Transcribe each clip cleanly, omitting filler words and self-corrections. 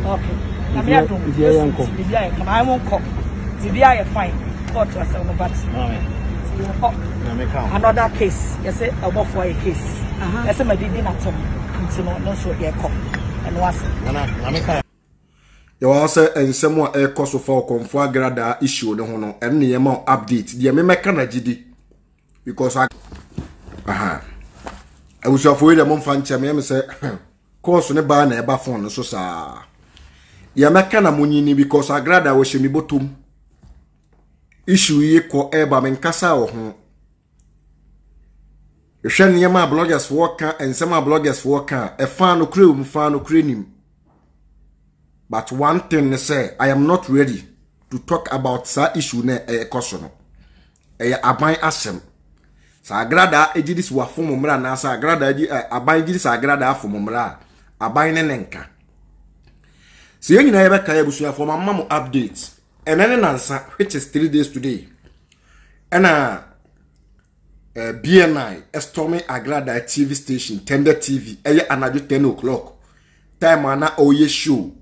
Okay. Na me adom. Bibia come I won't come. Bibia fine. Court was on but. Another case. You say about for a case. I say my did not come. So no so here come. And was na you also and someone a cost for confirm grada issue no no and near more update. The American GD because I was afraid a month fan champion say course ne ba na eba phone so sa. The American money because I grada was me bottom issue ye ko eba menkasa wo ho. Ehwe ne ma bloggers for work and some bloggers for work e fan no kure um fan no kure nim. But one thing they say, I am not ready to talk about that issue ne ekoso. Aban asem. Sa agrada ejidis wa fomo mra na sa agrada aban ejidis agrada afomo mra. Aban ne nenka. Se yen nyina yebeka ya busu afo mamma mo update. Enene nansa which is 3 days today. Ena BNI Stormy Agrada TV station Tender TV eye anaju 10 o'clock. Time ana oye show.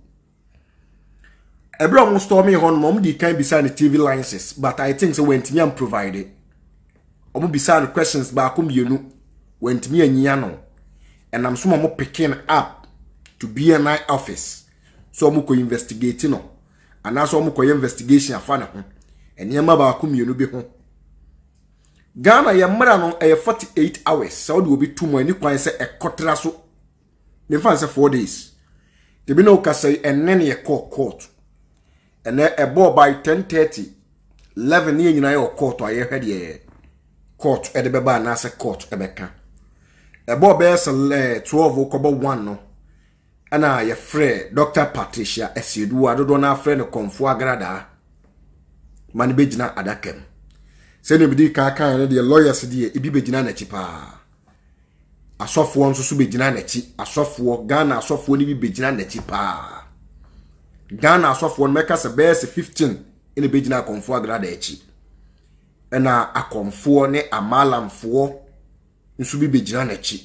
Ebro mo Stormy hon mom di kan beside the TV licenses, but I think so wentimi am provided. Omo beside the questions ba ko mienu wentimi anyia no. And I'm so mo picking up to BNI office. So mo ko investigate no. And also mo ko investigation afa na ho. Eniema ba ko mienu bi ho. Ghana ye mra no 48 hours. So de obi 2 mo ani kwan se ekotra so. Ne fan se 4 days. They be no ka say enne ye court. And then a ball by 10:30, 11 years in your court, or you had a court at the Baba Nasa court, Ebeka. A ball bears 12 October 1, no. And I, your friend, Dr. Patricia, as you do, I don't know, friend of Comfort Grada. Manibijina Adakem. Send him the car and the lawyers, dear, Ibibijina Nechipa. A soft one, so be Jinanechi, a soft war, Ghana, a soft one, Ibibijina Nechipa. Ghana soft one make us a best 15 in the Bejina Comfort Grada echi. And a comfort ne a malam for in Subi Bejina nechi.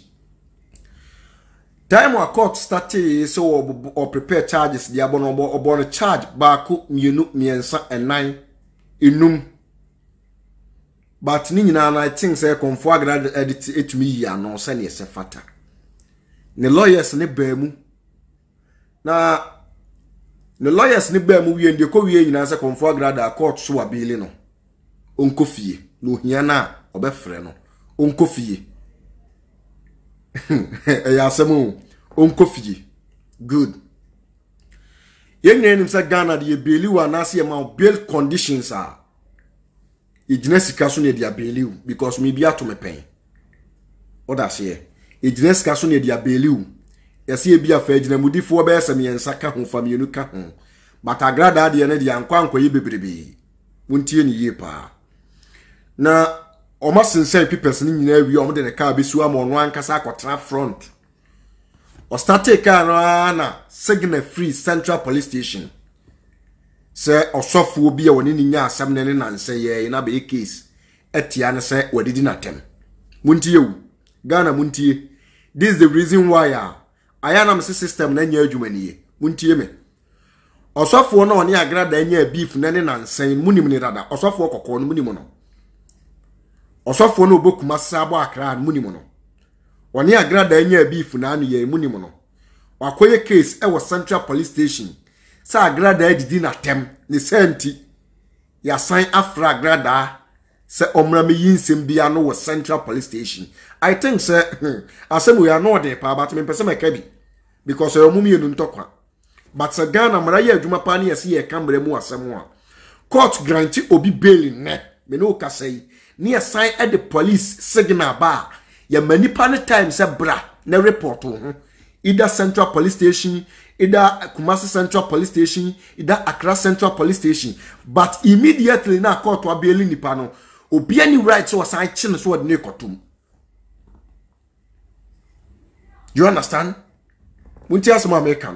Time our court started so or prepare charges the abonobo or born a charge baku mienu miensa and 9 inum. But Nina I think say Comfort Grada edit it me ya no send yes fata. Ne lawyers ne bemu. Na the lawyers ni be mu wie ndie ko wie nyina se Comfort Grada court so abeli no onko fie no hia na obefre no onko fie ya asemu onko fie good yenye se Ghana de beli wa na se ma bail conditions are ejina sika so ne de abeli because me bia to me pen oda se ejina sika so ne de abeli yesi bia fa ejina mudifo be ese me nsaka ho famienu ka ho but Agrada de ne de ankwa yi bebrebe wontie ni yepa na oma sense papers ni nyina wi o de ne ka besu am ono ankasa akotra front o start car na Signal Free Central Police Station se osofo bi a woni ni nya asam ne na nse ye na be case etia ne se wadidi na tem muntie wu Ghana muntie. This is the reason why I am system na nya adwumanie muntie me osofo na oni Agrada nya beef na ne nansen munim ni rada osofo kokko no munim no osofo na obokuma sabo akra munim no oni Agrada nya beef na anu ye munim no wakoye case e wo Central Police Station sa Agrada edidi na tem ni senti ya sign afra Agrada se omra me yinsem bia no wo Central Police Station. I think say asem we are no dey pa but me pese me ka bi because omumi enu ntokwa but se Ghana mara ye adwuma pa na yesi ye kambre mu asem a court grant obi bail ne me no ka say ni assign at the police signal ba ya manipa ne time se bra na report ho either Central Police Station, either Kumasi Central Police Station, either Accra Central Police Station, but immediately na court wa bail nipa no obi any right so assign chin so de kotum. You understand? Munti asoma American.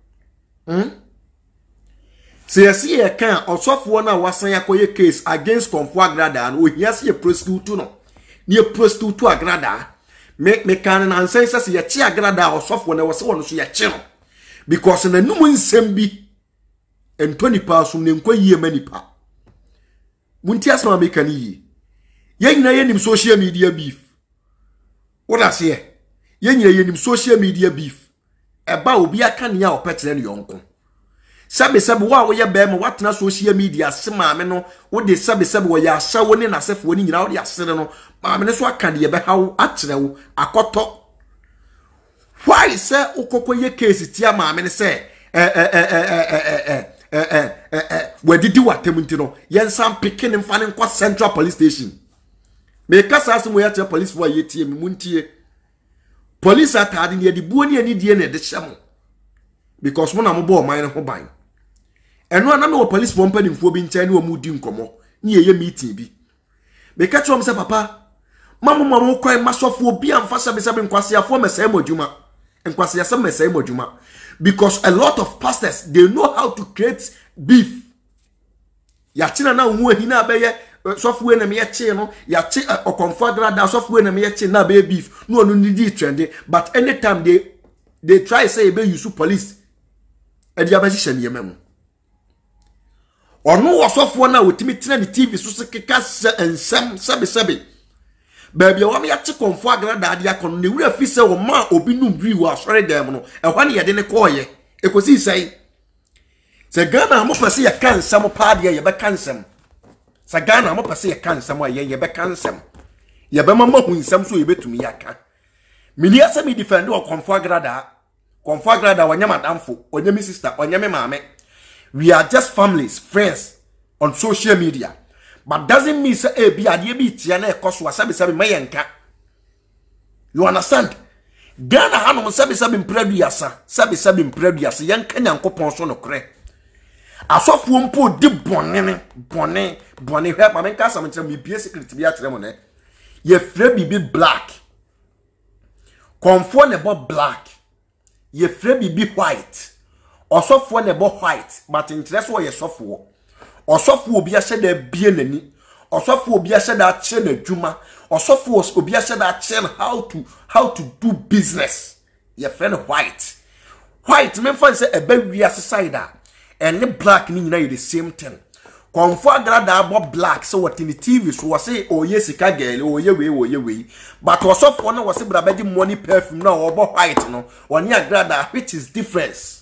So you see a can osofo na wasan yakoye case against Comfort Agrada and we see a prostitute no. Ni a prostitute Agrada. Me can and say ye chi Agrada osofo na wose wono so ye chi no. because na num nsem bi entoni pa so ne nkwa yie manipa munti asema make kan yi ye nyina ye nim social media beef what I say ye nyina ye nim social media beef eba obi aka ne ya opetere ne yonko sabe wo ye be ma watena social media sema me no wo de sabe wo ya hya wo ne nasefo ni nyina wo de asere no ma me ne so aka de be hawo akyere wo akoto why say ukoko ye case tia ma me ne say wadidi watem nti no yensam pikin mfa ne nkwa Central Police Station me kasa asemo ya che police for ye tie me muntie police atade ne de buo ne ani die ne de hyam because mo na mo bo man ne ho ban eno ana me police for mpanimfo bi nkyɛn ne wo mu di nkomo ne ye meeting bi me ka chom se papa mamu kwan masofo bi amfa sebe nkwase afo mesai modjuma nkwase yasem mesai modjuma because a lot of pastors they know how to create beef ya china na hu ahina abeye software na me ye no ya chi okonfadra da software na me ye na be beef no onu ni trend but anytime they try say be use police e dia ba hihye ne yemam onu wo software na wotimi tena the TV so se keka ensem sebe baby wa me yache konfo agrada ade akon ne wura fi se wo ma obi numri wo asore dem no e hwa ne ye de ne koye ekosi sai se Ghana mo pese ye kan nsam paade ye be kan nsam se Ghana mo pese ye kan nsam ye be kan nsam ye be mama hu nsam so ye betumi yaka mini asemi defend wo konfo agrada wanya madamfo wanya mi sister wanya me maame we are just families friends on social media. But doesn't mean say be ade bi tia na ekoso sabe mayenka. You understand? Ghana hanom sabe mpraduasa, sabe mpraduasa yanka nyankopon so no kre. Asofo mpo di bone hwe ma menka sam nkyere me bie secret bi akyere mo ne. Ye frɛ bibi black. Konfo ne bo black. Ye frɛ bibi white. Osofo ne bo white, but interest wo ye sofo. Osofo obi ahye da bie nani osofo obi ahye da akye na dwuma osofo obi ahye da akye how to do business your friend white me fan say eba wiase side and black ni nyina the same thing konfo agrada abo black so what in the TV so was say oh yes sika girl oh ye we but osofo no was say brabadi money perfume na obo white no oni agrada which is difference.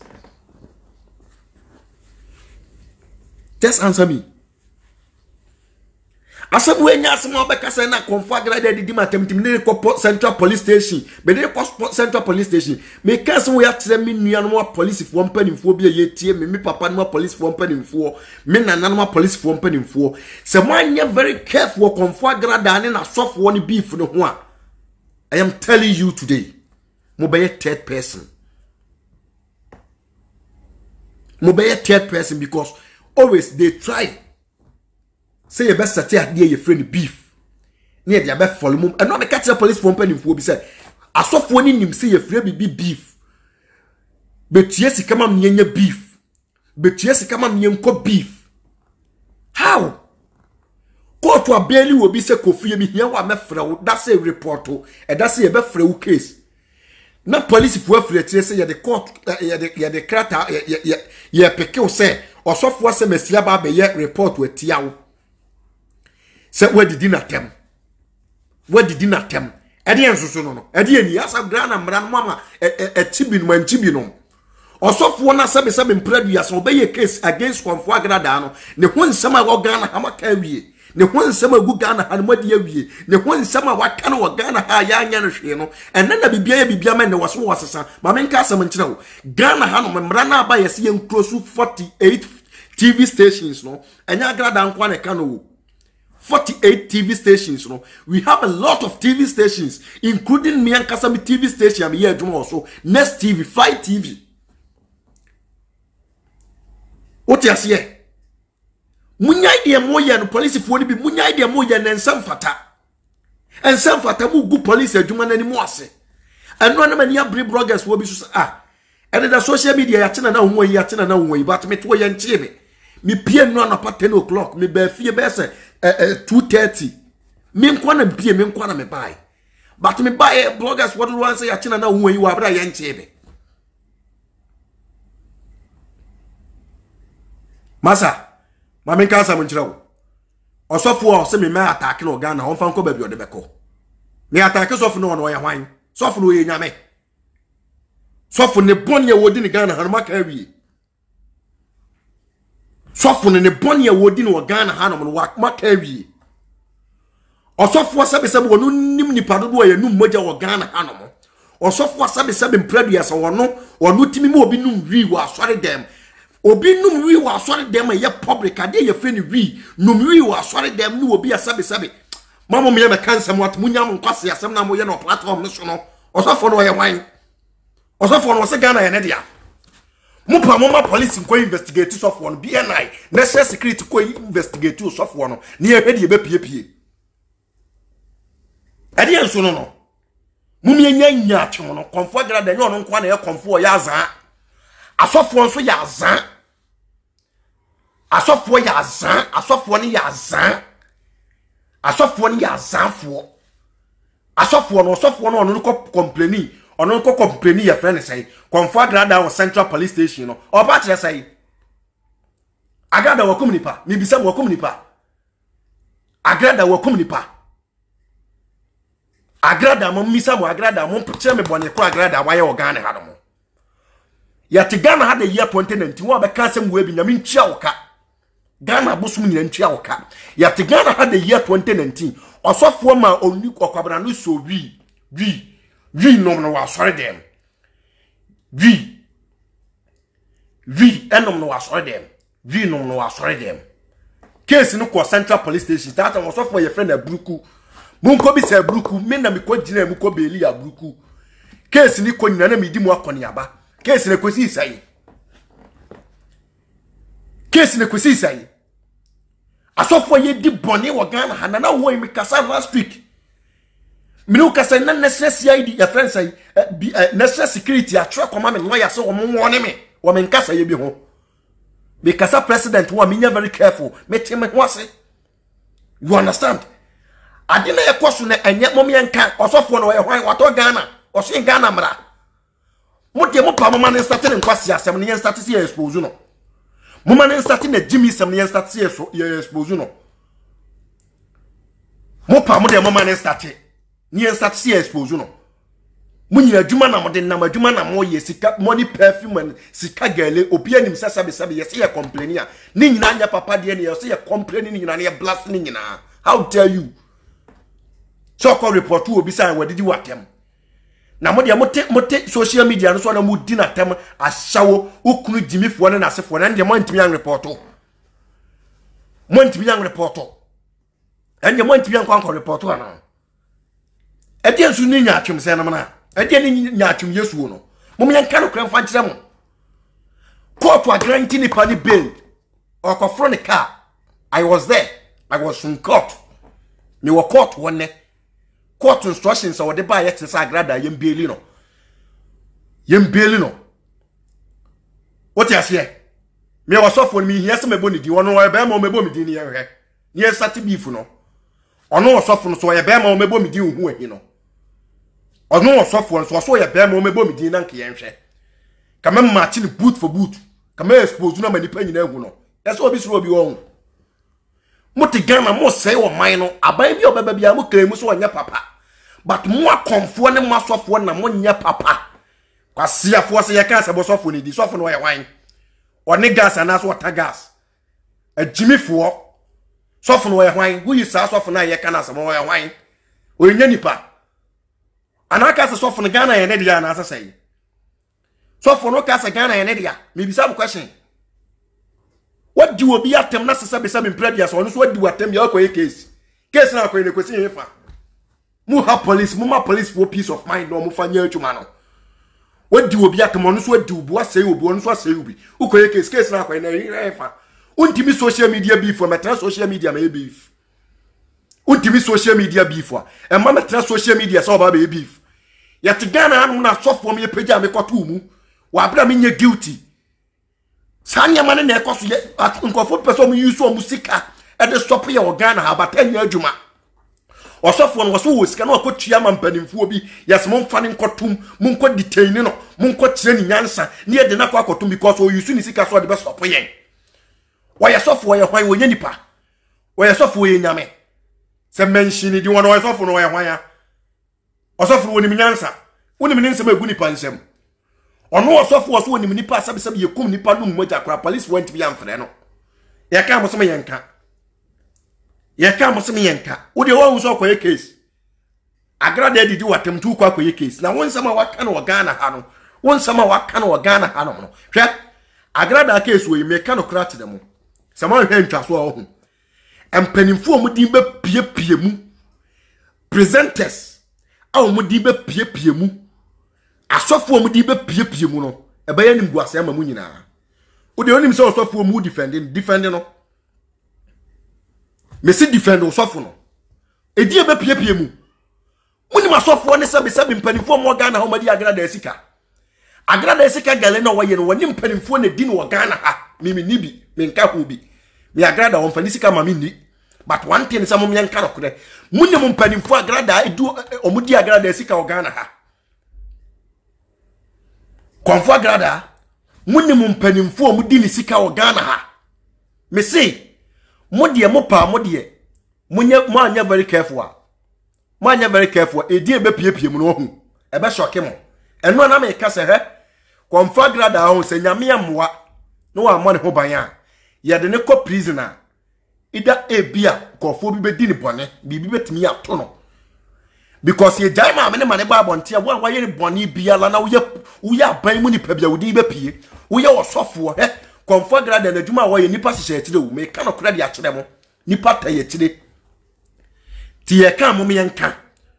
Just answer me. Asabu enya asema obekasa na konfagra de di matemtim ne ko Central Police Station. Be de ko Central Police Station. Me kase wo ya kire me nua no police fo mpanimfo bi ye tie me papa no police fo mpanimfo me nana no police fo mpanimfo. Se mo anya very careful konfagra da ne na sofo ne beef no ho a. I am telling you today. Mo be third person. Mo be third person because always they try say your best start there your friend beef near their best follow mum and not the catch the police from penny for be said asofo ni nim say your friend be beef but yes come am nye beef but yes come am nyenko beef how court wa barely will be say Kofi me here wa mefra that say report and that say your best friend case na police for free say ya the court ya the crata ya peke say osofo ase mesia ba be ye report wetia wo se wadidi na tem ede ensoso no ede ani asa grana mra no mama chibi no osofo na sabe mpradu ya so be ye case against konfo agrada no ne ho nsema wo Ghana ha maka wie ne ho nsema gu Ghana ha no madi awie ne ho nsema waka no wo Ghana ha ya anya no hwe no enne na bibia ma ne wo so wasesa ma menka asem nkyere wo Ghana ha no mra na aba yesi ye nkrosu 48 TV stations no enya agrada nkwa ne ka no 48 TV stations no we have a lot of TV stations including me and Kasami TV station am here adwuma also Next TV 5 TV what you see munyai de moye no police fo ni bi munyai de moye na ensam fata mu gu police adwuma na ni mu ase eno na mani abri bloggers wo bi so and the social media ya tena na ho yi but me to ye nchie me pie no na pa 10 o'clock me ba fie be se 2:30 me nkwa na pie me nkwa na me buy but me buy bloggers what do want say ya tena na ho yi wa bra ye nchie masa mame nka asa mo nkyerɛ wo osofo a se me ma attack no Ghana on fa nko ba bi ode beko me attack sofo no no ye hwan sofo no ye nyame sofo ne bonye wodi ni Ghana hanoma ka awie sofo ne bonye wodi ni Ghana hanoma no maka awie osofo sebe wonu nim nipa dodo ye num moja wo Ghana hanoma osofo sebe mpradua se wono timi ma obi num wi wo asore dem obi num wi wo asore dem ye public ade ye fe ni wi num wi wo asore dem no obi sebe mama me me kansa mo atmunya mo nkwase asem na mo ye no platform no so no osofo no ye hwan osofo no se Ghana ye ne dia mo pa mo ma police ko investigate osofo no BNI national security ko investigate osofo no ne ye hwede ye be pie ade enso no mumye nya atwe no konfo agrada nya ono nkwa na ye konfo ya azan asofo nso ya azan asofo ya azan asofo ni ya azan asofo ni ya azanfo asofo no ono ko complaini ya friend say konfo agrada wo Central Police Station no oba kire say agrada wo komunipa mi bisa wo komunipa agrada wo komunipa agrada mo misa mo agrada mo pche me bone ko agrada wa ye Ghana ha no ya te Ghana ha de year 2019 wo be ka sem wo bi nyame ntua wo ka Ghana bosum nyina ntua wo ka ya te Ghana ha de year 2019 osofo ma oni kokwabra no so wi nom no wa sore dem wi enom no wa sore dem wi nom no wa sore dem case no ko Central Police Station tata osofo ye friend Abruku munko bi se Abruku me na me ko gina mu ko beli Abruku case ni ko nyina na me di mu akoni aba case ne kwesi sai asofo ye di boni wo Ghana hana na wo mi kasa last week minu kasa na national CID ya friend sai national security atwa koma me lawyer so wo wone me wo me kasa ye bi ho be kasa president wo me very careful me teme ho ase you understand adina ye koso na enye mom ye nka osofo no ye hwan wato Ghana oso Ghana mra mo de mo pa mo man start ne nkwasi asem ne start se expose no mo man start na Jimmy sem ne start se expose no mo pa mo de mo man start ne start se expose no mo nyina adwuma na mo de na adwuma na mo ye sika money perfume and sika gale obi anim sabe ye se ye complain a ne nyina anya papa de ne ye se ye complain ne nyina ne blast ne nyina how dare you so call report obi say we did you atem na mo de mote social media no so na mo di na tem ahyawo okunu jimifo ne nasefo na de mo ntimi an report anje mo ntimi an kwa report ana ede ensu ni nya atwem se na mana ede ni nya atwem yesu no mo me nka no kran fa nkire mo court wa grant ni pani bail okofro ne car I was there I was in court me wo court wonne court instructions or the buy exercise agrada yembeli no what you say me was off for me here some ebony di wono e be ma o mebo mi di ni ye ni start beef no ono was off no so ye be ma o mebo mi di hu ahi no ono was off no so ye be ma o mebo mi di na nke ye nhwe kama match ni boot for boot kama expose na mani pa nyina hu no eso obi suro obi won muti Ghana mo sei wo man no aban bi obeba bia mo kran mu so wonya papa but mo akonfo ne mo asofo na mo nya papa kwasiafo se ye kan se bo sofo ni di sofo no ye wan one gas ana so water gas ajimifo sofo no ye wan who yi sa sofo na ye kan asem wo ye wan onya nipa anaka se sofo no Ghana ye ne dia na asesai sofo no ka se Ghana ye ne dia me bisa bu question what do obi atem na sesa besa mpredua so no so di watem ya akoye case na akoye ne kwesi yefa mu ha police mu ma police for peace of mind no mu fanya atuma no what do obi atem no so di obu asey obu no so asey obi ukoye case na akoye na yefa untimi social media beef for metra social media ma beef untimi social media beef for e ma metra social media so ba be beef ya te Ghana anu na sofo me pagya me kwato mu wa abra me nya guilty sanya mane na ekoso ye nkofo peso mu use o musika e de stop ye o Ghana abata nya adwuma osofo no wo wo sika na okotua mampanimfo obi yes mo mfa ne nkotum mo nko detain no mo nko kire ni nyansa ne ye de na kwa akotum because o use ni sika so de be stop ye Why soft why when nipa? Why soft way nyame? Se mention di one why soft no why osofu woni minyansa. Woni mininsa ma gu nipa nsem. Ono osofu so woni nipa sabe yekum nipa no mmogya kra police went bi amfre no. Ye ka mo so me yenka. Ye ka mo so me yenka. Wo de wo so akoye case. Agrada didi watem tu kwa akoye case. Na won sama waka no Ghana ha no. Won sama waka no Ghana ha no. Hwe agrada case wo me ka no kra te dem. Sama hwe ntwa so ho. Empanimfo mu din be pie mu. Presenters aw mu din be pie mu. Asofo mu din be pie mu no. Ebe ya nim guase ama mu nyina. Wo de onim se osofo mu defend no. Me si defend osofo no. Edi ebe pie mu. Muni masofo ne sabe mpanimfo mo Ghana ha madi agrada esika. Agrada esika gale na wo ye no woni mpanimfo ne di no Ghana ha. Mimi nibi, me nka ho bi. Me agrada won fani sika mami ni. But one thing some me nka nokre. Muni mo mpanimfo agrada edu omudi agrada esika o Ghana ha. Konfo agrada muni mo mpanimfo omudi ni sika o Ghana ha. Me say modie mo pa modie. Mo anya very careful. Manya very careful. Edi ebe pie mu no hu. Ebe shock mo. Eno na me ka se he. Konfa grada ho se nyame amwa. No wa mo ne ho ban a. Ye de ne ko prisoner. Ida ebia kofo bi bedi ni bone, bibi betimi ato no. Because ye jai ma me ne mane ba bonte wo wa ye ni bone bia la na wo ya ban mu ni pa bia wodi be pie. Wo ye osofo he. Konfa grada na djuma wo ye nipa hihye atire wo. Me ka no kra dia kire mo. Nipa ta ye tire. Ti ye ka mo me yanka.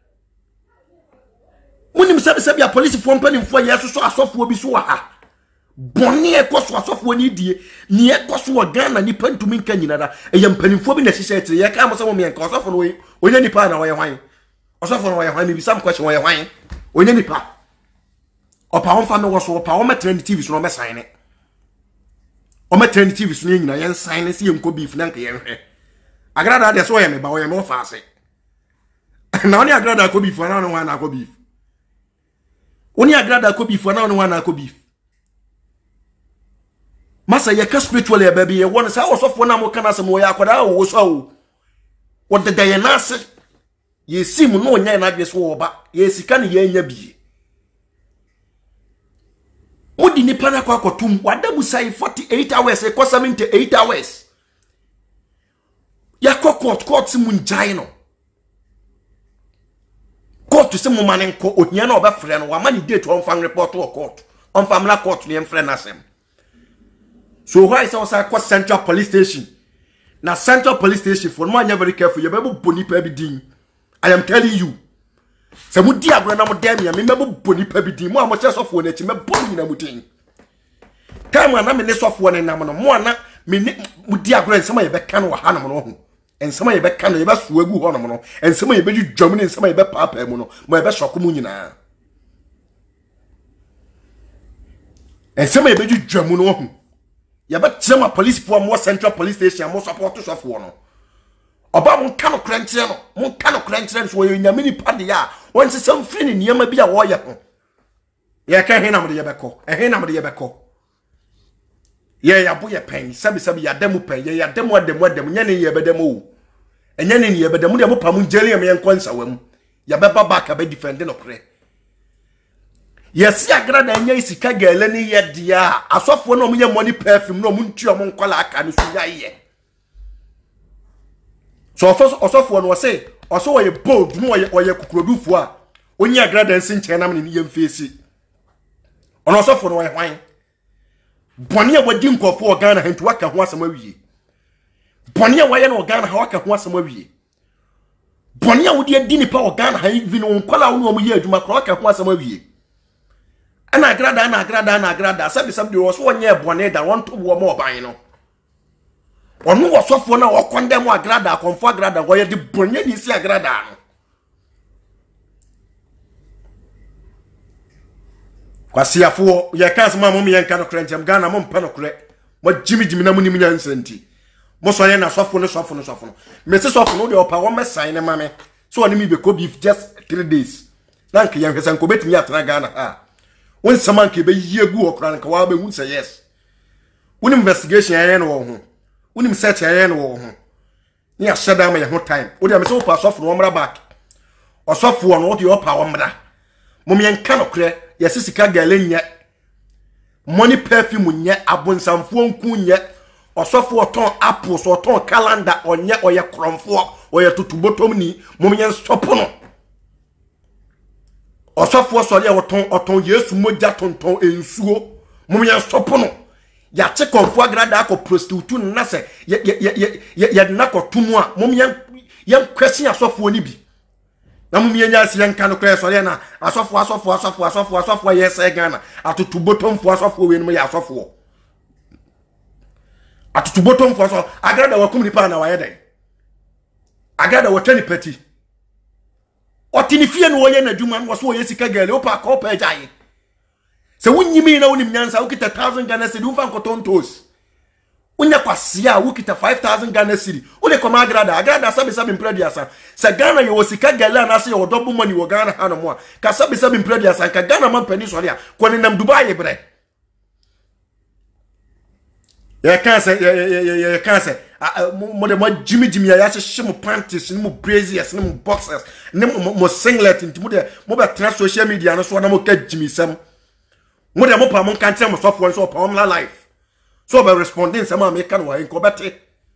Munim sabe a police for mpanimfo yeso so asofo obi so ha. Boni e koso asofo ni die. Ni e koso Ghana ni pantumi nka nyina da. E mpanimfo bi na hihye atire ye ka mo se mo me yanka asofo no onya nipa na wo ye hwan. Asofo no wo ye hwan bi sam question wo ye hwan. Onya nipa. Opa won fa me wo so opa wo metrend TV so no me sign ne. O metrend TV so ni nyina yen sign ne se yenko beef na nka ye hwe. Agrada de so ye me ba wo ye me fa ase. Na oni agrada ko beef na no wan na ko beef. Oni agrada ko beef na no wan na ko beef. Masa ye ka spiritual ya baby ye won sa osofo na mo kana se mo ya akoda wo so o. Wo de ye na se. Ye sim no onya na adwe so wo ba. Ye sika ne ye nya bi. Odi nipa na kwa kotum wadamu sai 48 hours e ko 78 hours. Ya court si munjai no. Court se mo manen ko ohia na obefre no wa mani date on fan report to court. On family court ni emfre na asem. So why say osa ko Central Police Station. Na Central Police Station for mo anya very careful you be boni pa bi din. I am telling you. Se mo di agro na mo dem ya me mebo boni pa bi din. Mo amo chesofo na chi me boni na mutin. Kama na me ne sofo na nam no mo na me mo di agro nsema ye be kan wa ha no ho. Ensema ye be kan ye be so agu ho no. Ensema ye be dwam ne ensema ye be papa mu no. Mo ye be shoko mu nyina. Ensema ye be dwam no ho. Ya be chema police po mo Central Police Station mo support sofo no. Oba mo kan okrankyere no. Mo kan okrankyere so ye nyame ni pade ya. Won se sam firi ni niam bia wo ye ho. Ye ka he na mo de ye be ko. He na mo de ye be ko. Ye ya bo ye pen sabi ya demu pen ye ya demu ademu nya ne ye bedemu o enya ne ye bedemu de mo pam njeli me enkonsa wam ya beba back be defend no pre yes ya grada enya isika gele ne ye dia asofo no mo ye money perfume no mo ntua mo nkola aka ne so ya ye so osofo no say oso wo ye bold no wo ye kukurodufo a onya grada nsin chen na me ne ye mfesi ono osofo no wo ye hwan Boni a wadi nkofo Ghana hentu waka ho asem awie. Boni a waye no Ghana ha waka ho asem awie. Boni a wodi adi nipa o Ghana ha even onkola wo no mo ye adwuma kro waka ho asem awie. Ana agrada sabi wo so wonye boni da won to wo mo ban no. Onu wo sofo na wo kondem agrada konfo agrada wo ye di boni ni si agrada no. Kwasiafo ye kanse ma mom ye nka no krentem Ghana mom pe no kre mo jimi na munim nya nsanti mo so ye na sofo no me se sofo no de opa wo mesan ne mame so oni mi be ko beef just 3 days nanka ye hwesa nko betimi atra Ghana ha won sama nka be yie gu okra nka wa be hu say yes won investigation ye no wo ho unim search ayen wo ho ni aheda ma ye ho time wo de me so pa sofo no mra back osofo no wo de opa wo mra mom yen ka no kre ye sisika gale nye money perfume nye abonsamfo nku nye osofo oton apple so oton calendar onye oye kromfo oye tutubotom ni mom yen stop no osofo so le oton Yesu moja tonton ensuo mom yen stop no ya che konfo agrada akọ prostitute na se ye na ko tumu a mom yen kwesi asofo ni bi na mom yen nya se yen kan ko so le na asofo yes e Ghana atutu botomfo asofo we no ya asofo atutu botomfo asofo agrada wa kumni pa na wa yeden agrada wa tani pati otini fie no ye na dwuma no so ye sika gale opa ko pa jaye se wunyimi na wonim nyansa ukita 1000 Ghana cedi unfa nkotontos unya kwasia ukita 5000 Ghana cedi ule koma agrada sabi mprediasa se Ghana ye wosika gala na se ye odobu money wo Ghana hano mo ka sabi mprediasa ka Ghana man pani so ya ko ni nam Dubai bre ye kanse mo de mo jimi ya hye mo panties ni mo braziers ni mo boxers ni mo singlet nti mo de mo be trans social media no so na mo ka jimi sam mo de mo pa mo kan tell mo sofo so pa omla life so be responding sama me kan wa enko bete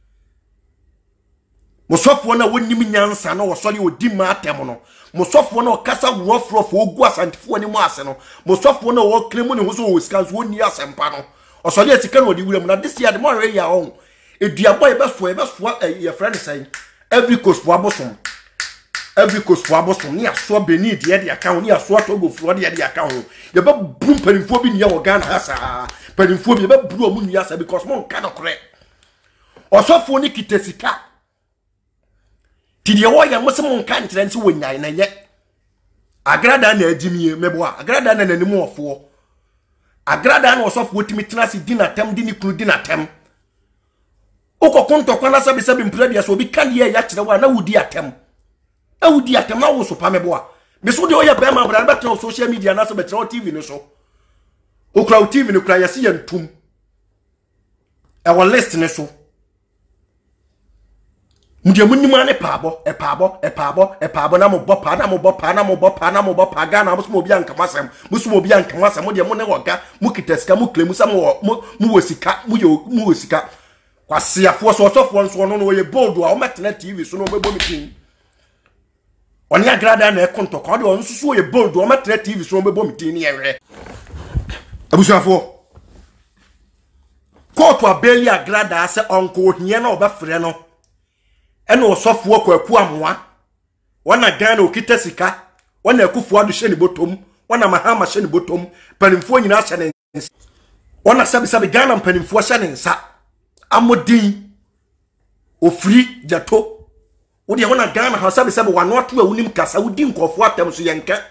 mo sofo na wonnim nyansa na wo sori odi ma atem no mo sofo na okasa wofrofo ogu asantifo ni mo ase no mo sofo na wo klemu ni ho so wo skans woni asempa no osori atika no di wuram na this year the more ya on eduabo e be so your friend say every coast for abosom ni aso beni de account ni aso togo fro de account ye be brum panimfo bi ni ye wo Ghana hasa panimfo bi ye be bru omu ni asa because mon ka no kore osofo ni kitesika ti de wo ya mo se mon ka ntre nsi wo nyan na ye agrada na ajimie mebo agrada na nanimu ofo agrada na osofo timi tenasi dinatem dini kru dinatem uko konto kwa na sabi mpredi so bi kan ye ya kire wa na wudi atem na wo so pa meboa me so de oya be ma bra betre social media na so betre TV ni so okra TV ni kra yesi ye ntum e wo list ni so mudi amunnim ane paabo na mo bopa Ghana mo so mo bi ankamasem mo de mo ne woga mo kiteska mo klemu sam mo wosika mo wosika kwasiafo so sofo no ye bold wa o metena TV so no bebo mitin oni agrada na ekonto kwa de on susu ye bold o metena TV so no bebo mitin ni yere abusuafo koto abeli agrada ase onko hie na obafre no ene osofo kwaku amwa wana Ghana okita sika wana akufu adu hye ni botom wana mahama hye ni botom panimfo nyina hye ne wana sabi Ghana panimfo hye ne nsa amodin ofri jato wodi wana Ghana ha sabi wano ato awunim kasa wudi nkofo atem so yenka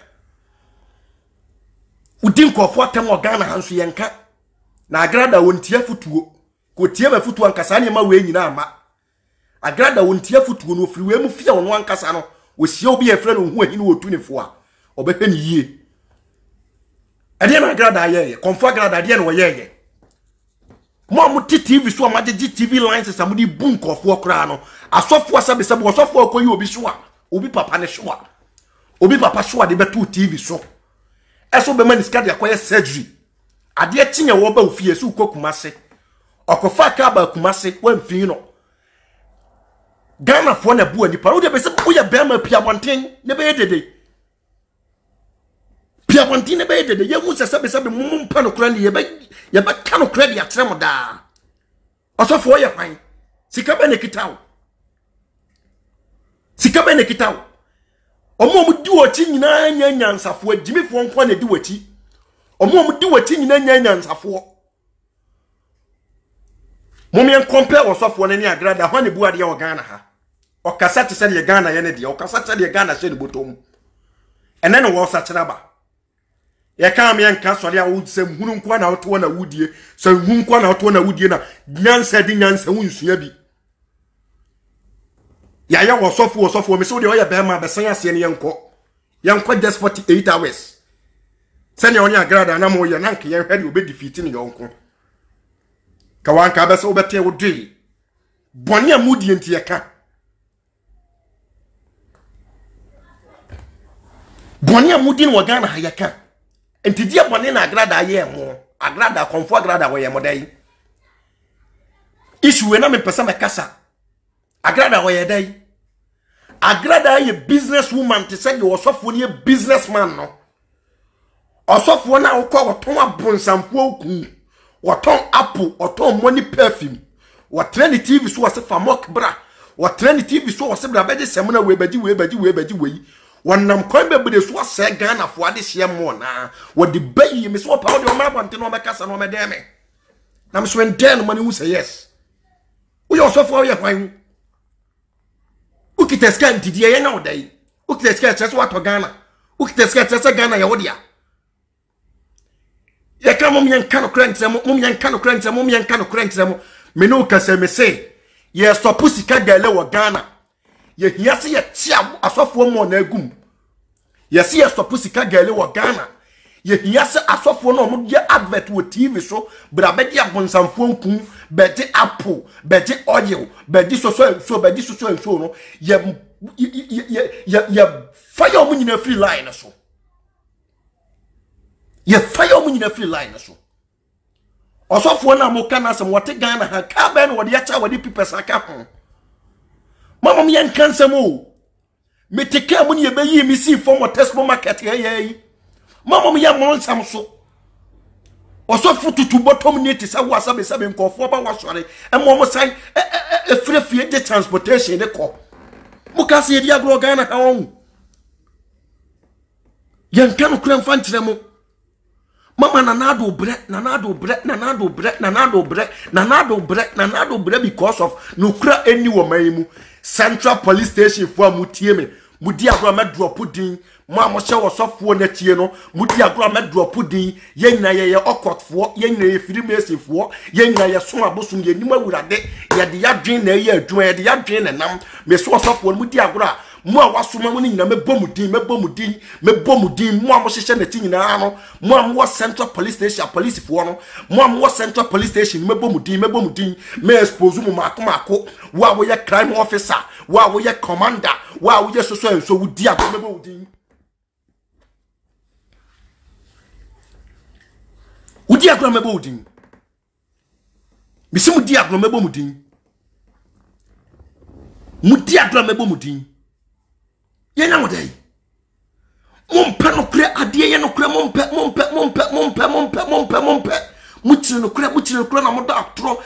wudi nkofo atem o Ghana ha so yenka na agrada wontia futuo ko tie ba futuo ankasa ne ma we nyina ama agrada wontia futuo no ofri we mu fia wono ankasa no wosia obi efre no hu ahini wotu ne fo a obehwe ne yie ade na agrada ye konfo agrada de no ye mo TV so ma de TV lines samudi bun kofo kra no asofo sabe osofo akoyi obi so a obi papa ne so a obi papa so a de betu TV so eso be man iska de akoye surgery ade atinye wo ba ofie so kokumase okofa ka ba kumase wamfin no Ghana fo na bu ani pa wo de be se wo ya be ma pia bonten ne be dede pia bonten ne be dede ye hu se sabe mum pa no kra ne ye ba kano credit atremo da osofo ye kwan sika be ne kitawo omo di wachi nyina nya nyansafo agimifo nko na di wachi omo di wachi nyina nya nyansafo momien compare osofo ne agrada ho ne buade ye Ghana ha okasa te se de Ghana ye ne de okasa te de Ghana se de botom ene no wo sa kyeraba ye ka me nka sori a wo sem hunu nko na woto na wudie sem hunu nko na woto na wudie na nyansa di nyansa wunsua bi ya wo sofo me so de oya be ma be san ase ne yenko just 48 hours sene oni agrada na mo ye na nke ye hwede obe defeat ne yonko ka wan ka be so obete wo dui bɔne a mudi enti yɛka bɔne a mudi no Ghana ha yɛka enti die bɔne na agrada yɛ mo agrada konfo agrada wɔ yɛ modai issue na me pesa me kasa agrada wɔ yɛ dai agrada yɛ business woman te sɛ de osofo ne businessman no osofo na wokɔ wɔtɔn abonsamfo oku wɔtɔn apple wɔtɔn money perfume wɔtren TV so wɔse famok bra wɔtren TV so wɔse bra bɛgye sɛm na we bɛgye wɔnam kwan bɛbɛde so asɛ Ghana fo ade hye mo na wɔde bayi me so pa wɔde ɔmabɔnte no ɔbɛkasa no ɔmɛdɛme na me so ndɛn no mane hu sɛ yes woyɛ osofo woyɛ hwan ukiteska ntidie yɛ na wodai ukiteska kyerɛ so watɔ Ghana ukiteska kyerɛ sɛ Ghana yɛ wodia yɛ ka mom yɛn ka no krantrɛ mom yɛn ka no krantrɛ mo me no kasa me say yɛ stop sika gale wɔ Ghana yɛ hia se yɛ tia asɔfo mo na agum yɛ se yɛ stop sika gale wɔ Ghana yɛ hia se asɔfo no mo yɛ advert wɔ TV so bra bɛdi abonsamfo nkum bɛdi apple bɛdi oil bɛdi so no yɛ fire mo nyina free line so yɛ fire mo nyina free line so osofo na mo kana sem wote Ghana ha ka ben wode ya cha wode pipes aka ho mama me yan kansem o meteka mo ne ye bayi mi si for Tesco market ye mama me ya mo nsam so osofo tutu bottom ne ti sa wo asabe nkofo ba wasore e mo san frefie de transportation de ko mo ka se ye dia gro Ghana ha won yan kan kura mfa nkyere mo mama nanado bre because of nukura eni wo mayimu Central Police Station fo amutie me mudi agro ma drop din mo amhye wo sofo na tie no mudi agro ma drop din yenya ye okotfo yenya ye firimesifo yenya ye so abosom ye nim awurade ye de yadwen na ye adwuma ye de yadwen na nam me so sofo mudi agro a mo a wasoma mo ni nyina mebom din mo amhye na ti nyina no mo amwo Central Police Station police fo no mo amwo Central Police Station mebom din me expose mo mako wa wo ye crime officer wa wo ye commander wa wo ye so wudi agro mebom din wudi agro mebom din misi mudi agro mebom din yena modai mompe no kure ade ye no kure mompe mutire no kure na moda atro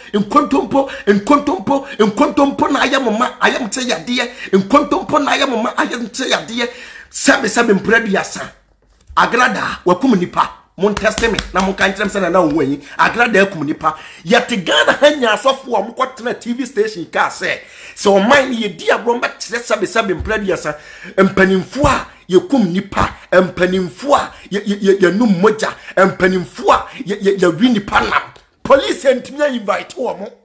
enkontompo na ayamma ayamte yade enkontompo na ayamma ayamte yade sabe mpradu yasa agrada wakum nipa mon testame na mon kantrem se na wonyi agrada akum nipa yate Ghana hanya asofo a mokotena TV station ka se o man ye dia bro mba kire sabe mpradu yasa empanimfo a yekum nipa empanimfo a ye num moja empanimfo a ye wi nipa nam police entimi invite wo mo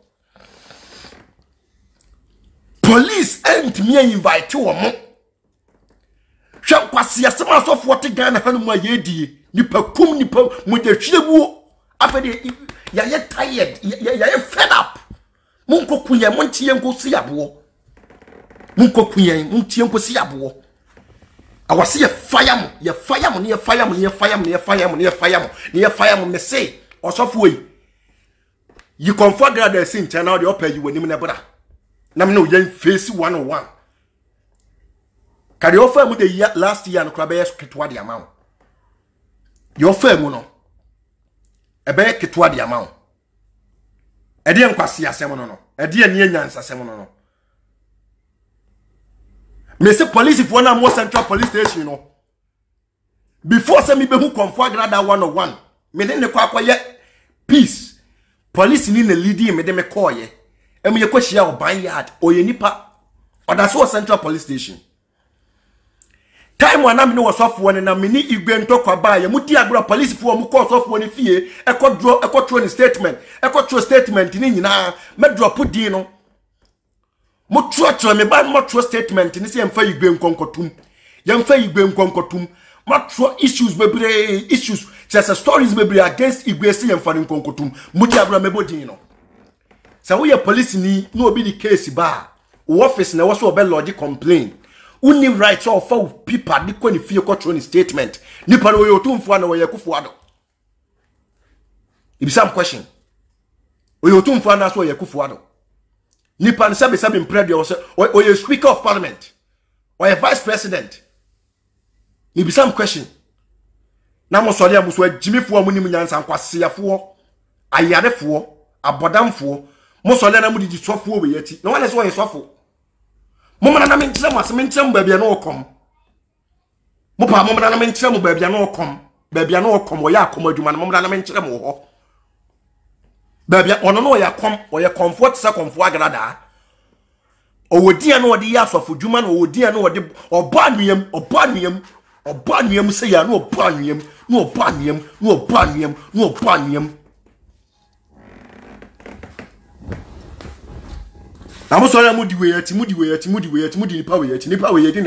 hwa kwase asema asofo te Ghana hanu mu ayedie nipa kum nipa mo de hwebu afede ya ye tired ya ye fed up munkokuye montie nkosi yabo munkokuye montie nkosi yabo awase ye fire mo me say osofo yi comfort grade sin channel de opa yi wanim na bra nam na oyan face 101 kare ofa mu de last year no krabe ketwa de amount your firm no ebe ketwa de amount ede enkwase asem no ede eni enyansa asem no me say police for na mo Central Police Station no before say me be hu comfort grade 101 me ne kwa akoye peace police ni na leading me de me call ye em ye kwahia oban yard oye nipa odaso Central Police Station time wana me no wasofo ne na me ni igwe ntokwa ba ye mudi agro police fo mu call sofo ne fie ekotro ni statement ni nyina me drop din no mo tro me ba mo tro statement ni se yemfa igwe nkonkotum ma tro issues bebre just stories bebre against igwe se yemfa nkonkotum mudi agro me bodin no So we police ni no be the case ba. Office na was obe lodge complain. Uni rights of for people di ko ni fie control statement. Nipa no yotumfo na we yakufo ado. It be some question. We yotumfo na so yakufo ado. Nipa nsabe sabe imprede or you speaker of parliament or a vice president. It be some question. Na mo sori amuso jimifo amu ni munyansa nkwasiafo ayarefo abodamfo mo sori na mu di sofo we yati no one so ye sofo mo mana na menkyere mo asemenkyere ba bia na okom mo pa mo mana na menkyere mo ba bia na okom ba bia na okom wo ya akom adwuma na mo mana na menkyere mo ho ba bia ono no ya kom wo ye comfort sa comfort agrada o wodi ya no wodi ya sofo dwuma na wodi ya no wodi obanuam say ya no obanuam na mo sori amudi we yati nipa we yedi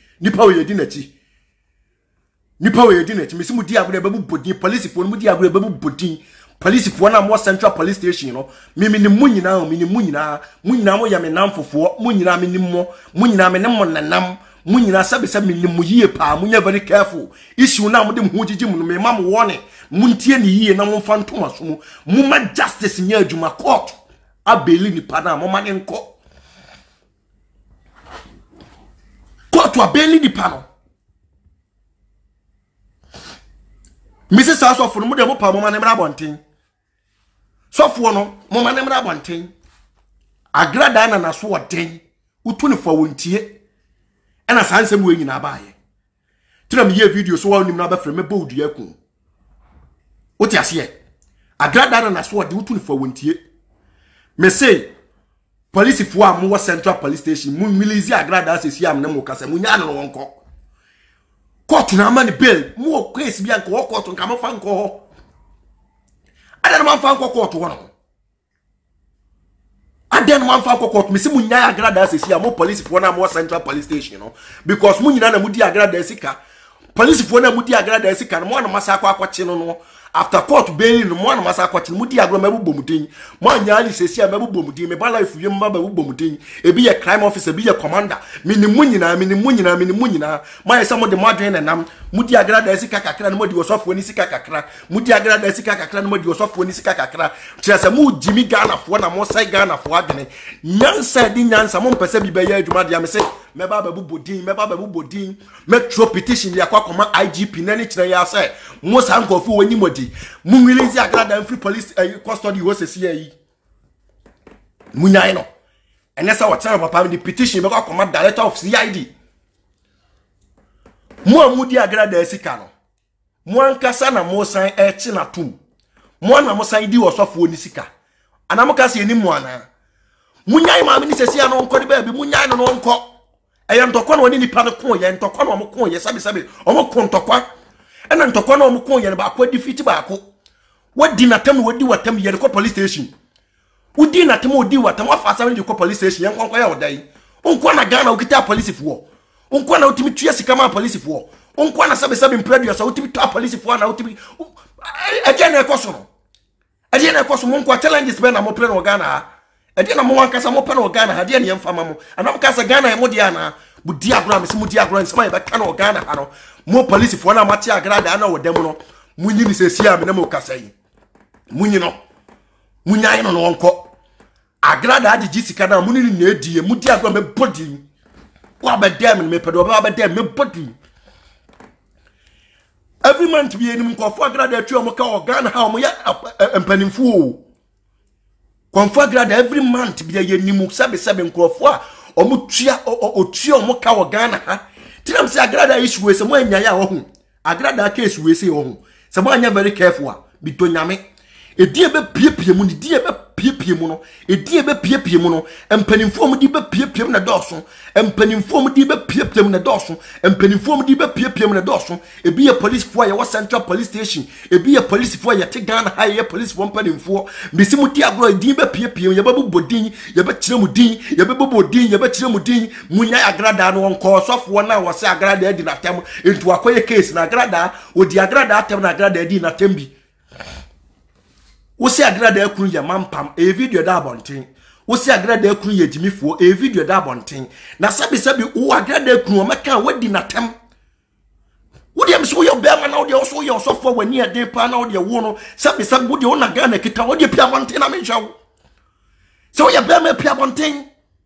nachi mesi mudi agure babu bodin police fo mudi agure babu bodin police fo na mo central police station no mimi ni munyina mo ya me namfofo munyina me nimmo munyina me nemmo nanam munyina sabe me nimu yie pa munya very careful issue na mo de ho gigi mu no me mam wone muntie ni yie na mo fa ntoma so mu ma justice nya adwuma court abeli ni pa na mo ma ne nko court abeli ni pa no Mrs. Sassoff no de mo pa mo ma ne mra bonten sofo no mo ma ne mra bonten agrada na so oden utuni fo wontie ena sansem we nyina baaye tira me ye video so wa nim na ba frɛ me bold yakun oti ase agrada na so oden utuni fo wontie me say police fo am wo central police station mu milizi agrada asesi am na mo kasa mu nya no wonko court na ma ni bail mu case bia nko court nka mo fa nko ho ada man fa nko court wono aden man fa nko court me se mu nya agrada asesi am police fo na mo central police station no because mu nyina na mu di agrada asika police fo na mu di agrada asika no mo na masa akwachi no after court bail no mo na masa akwachi mu di agrada mabubo mudin mo anya ali sesi am mabubo mudin me ba life yem mabubo mudin e bi ye crime officer bi ye commander me ni mu nyina ma ye samo de madwen na nam mu di agrada asika kakra no mo di osofo ni sika kakra mu di agrada asika kakra no mo di osofo ni sika kakra kire se mu jimi Ghana fo na mo sai Ghana fo adwene nyansa di nyansa mo mpese bi be ye adwuma dia me se me ba babubo din metro petition ya kwa koma IGP na ni kire ya se mo san kofu woni modi mu release agrada free police custody wo se sia yi munyai no enesa wa tell papa the petition be kwa koma director of CID mo amudi agrada esika no mo ankasa na mo san echi na tum mo na mo san di osofo ni sika anamuka se ni mo ana munyai ma ni se sia no nko de ba bi munyai no nko eya ntokwa na woni nipa no ko ye ntokwa na omo ko ye sabe omo ko ntokwa ena ntokwa na omo ko ye ba ko defeat ba ko wodi na tam wodi watam ye ko police station wodi na tam wodi watam afa sa ndi ko police station ye nkonko ya odai onko na Ghana ukita police fo onko na utimi tuya sika ma police fo onko na sabe impredious utimi to police fo na utimi eje na ekoso no eje na ekoso mo nko challenges be na mo plan o Ghana edi na mo wankasa mo pe na Ghana ha de ne yemfama mo anam kasa Ghana e mo dia na budi agro am se mo dia agro nsema e be ka na Ghana ha no mo police fo na mati agrada na wodem no munyi ni sesi am na mo kasa yi munyi no munyai no wonko agrada agigi sika na munyi ni edie mo dia agro me body wa be dem me pedo ba be dem me body every month bi enim nkofo agrada atu mo ka Ghana ha mo ya empanimfu Konfa grada every month bi ye nimu sabe nkrofo a omutua otua omo ka wo Ghana ha tinam se agrada issue we se mo anya ya wo hu agrada case we se wo hu se mo anya very careful a bi to nyame edie be piepie mu ni die be piepie mu no edie be piepie mu no empanimfo mu di be piepie mu na doso empanimfo mu di be piepie mu na doso empanimfo mu di be piepie mu na doso ebi ye police fo ye wo central police station ebi ye police fo ye te Ghana ha ye police fo empanimfo bisi mu di agro di be piepie ye be bodin ye be kire mu din ye be bodin ye be kire mu din munya agrada no wonko sofo na wo se agrada edi na tem entu akoye case na agrada odi agrada atem na agrada edi na tem bi wo se agrada akuru ya mampam e video da abonten wo si agrada ekunu ye jimifo e video da bonten na sabi wo agrada ekunu o meka wadi natem wo de mso yo bema na wo de so yo sofo wani ade pa na wo de wo no sabi wo de ona Ghana kita wo de pia bonten na me jawo so ya bema pia bonten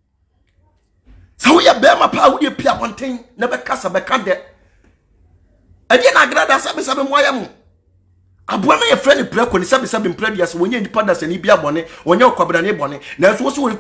so ya bema pa wo de pia bonten na be kasa be ka de ade na agrada sabi mo ya mu Abuana ye friend preko ni sabi mpredias wonye ndipa da se ni bia bone wonye okwabra ne bone na so so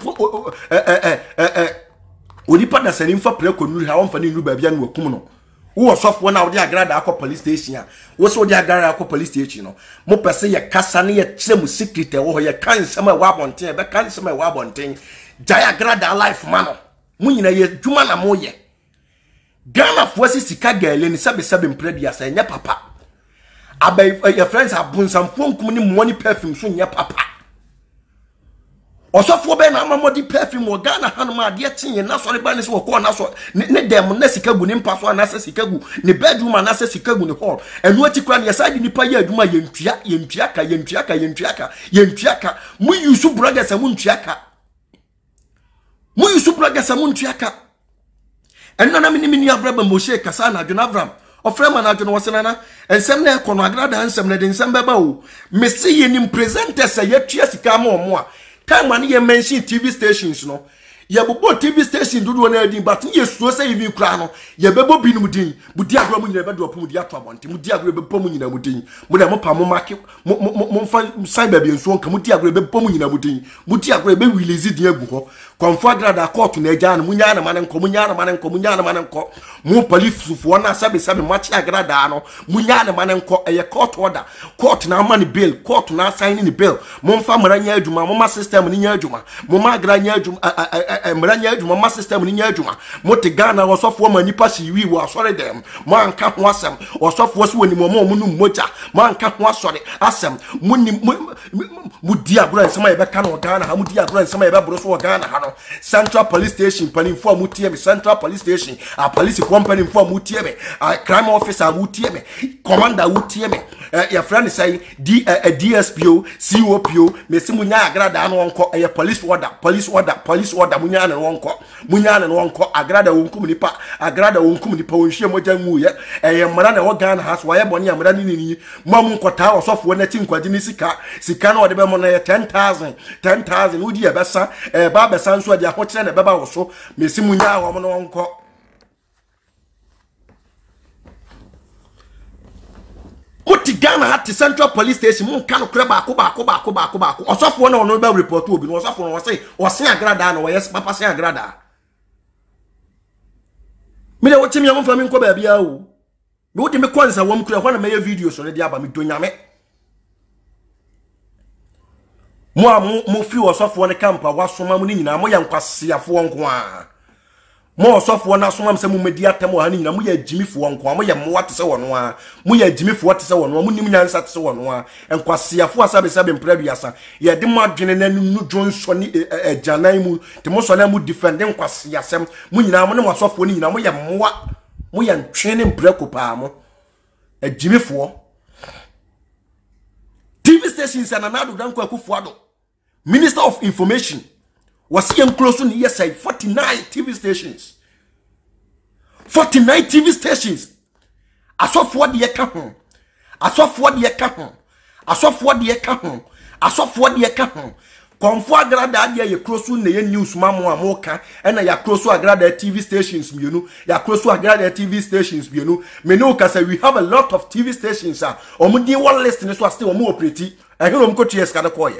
onipa da se ni mfa preko nuru ha wonfa ni nuru ba bia no wakum no wo sofo na wo de agrada akọ police station a wo so de agrada akọ police station no mo pese ye kasa ne ye kire mu secret e wo ho ye kan nsema wa bonten be kan nsema wa bonten jai agrada life mano mu nyina ye dwuma na mo ye Ghana fo sika gale ni sabi mpredias enye papa Abay your friends have been some phone company money perfume so nya papa. Osofo be na amamodi perfume o Ghana hanuma de tinye na so ba ne so ko na so ne dem na sika gu ne mpa so na sika gu ne bedroom na sika gu ne hall. Enu ati kra ne side nipa ye adwuma yentuaka mu yusu braga sa mu ntuaka. Mu yusu braga sa mu ntuaka. Enu na mini avraba Moshe kasa na Adwena Avram. Ofrema na adwono wasenana ensem na ekono agrada ensem na de ensem beba o mesi ye nim presenters ye tua sika ma omo a time an ye mention TV stations no ye bobo TV station dodo na adin but ye suo say even kra no ye bebo binum din budi agro mu nyina be do pom di ato abonte mudi agro be pom nyina mu din mu de mo pa mo make mo fa cyber bi enso nka mudi agro be pom nyina mu din mudi agro be release din agu ho konfo agrada court na eja na munya na mane nko mu police fo na sabe machi agrada no munya na mane nko eye court order court na man bill court na sign ni bill mo mfa mranya adwuma mo ma system ni nya adwuma mo ma agranya adwuma mranya adwuma ma system ni nya adwuma mo te Ghana osofo ma nipa siwi wo asore dem mo anka ho asem osofo so woni mo nu moja mo anka ho asore asem mu di agro nsema ye be ka no Ghana ha mu di agro nsema ye be bro so Ghana ha Central Police Station paninfo mutie me Central Police Station a police company info mutie me a crime officer mutie me commander mutie me your friend say DSPO COPO me si munya agrada no onko police order munya na wonko agrada wonkum nipa wonhie moja mu ye mara na wo Ghana has wa ye bone amara ni mamu nkota osofo na ti nkwadi ni sika na ode be mo na 10,000 udi e besa ba besa nso ade ahokyere na beba wo so mesi munya wo mo no nko Muti Ghana at Central Police Station mun kan kure ba ko osofo na ono ba report obi no osofo no say o se agrada na wo yes papa se agrada me de wotim yam fa mi nko ba bia o me wodi me konsa wom kure ho na me video so ne dia ba me donyame mo fi osofo ne kampa wasoma mu ni nyina mo yankwasiafo nko a mo osofo na asoma mse mu medi atem wa ni nyina mo ya jimifo nko a mo ya mo wate se wono a mo ya jimifo wate se wono a mo nim nyansa te se wono a enkwasiafo asabe mpraduasa ye de mo adwene na nu dwonso ni janan mu te mo so na mu defend enkwasiasem mo nyina mo ne mo osofo ni nyina mo ya moa mo ya ntwene mprako pa mo jimifo TV stations and another danko akufuado Minister of Information was here close to yes, 49 TV stations. 49 TV stations. I saw 4 year kahon. I saw 4 year kahon. I saw 4 year kahon. I saw 4 year kahon. Konfo agrada dia ye close to ne news mamo amoka ena ya close to agrada TV stations bienu ya close to agrada TV stations bienu me no ka say we have a lot of TV stations ah omudi one list ne so still omo operate ehun omko ties ka de koye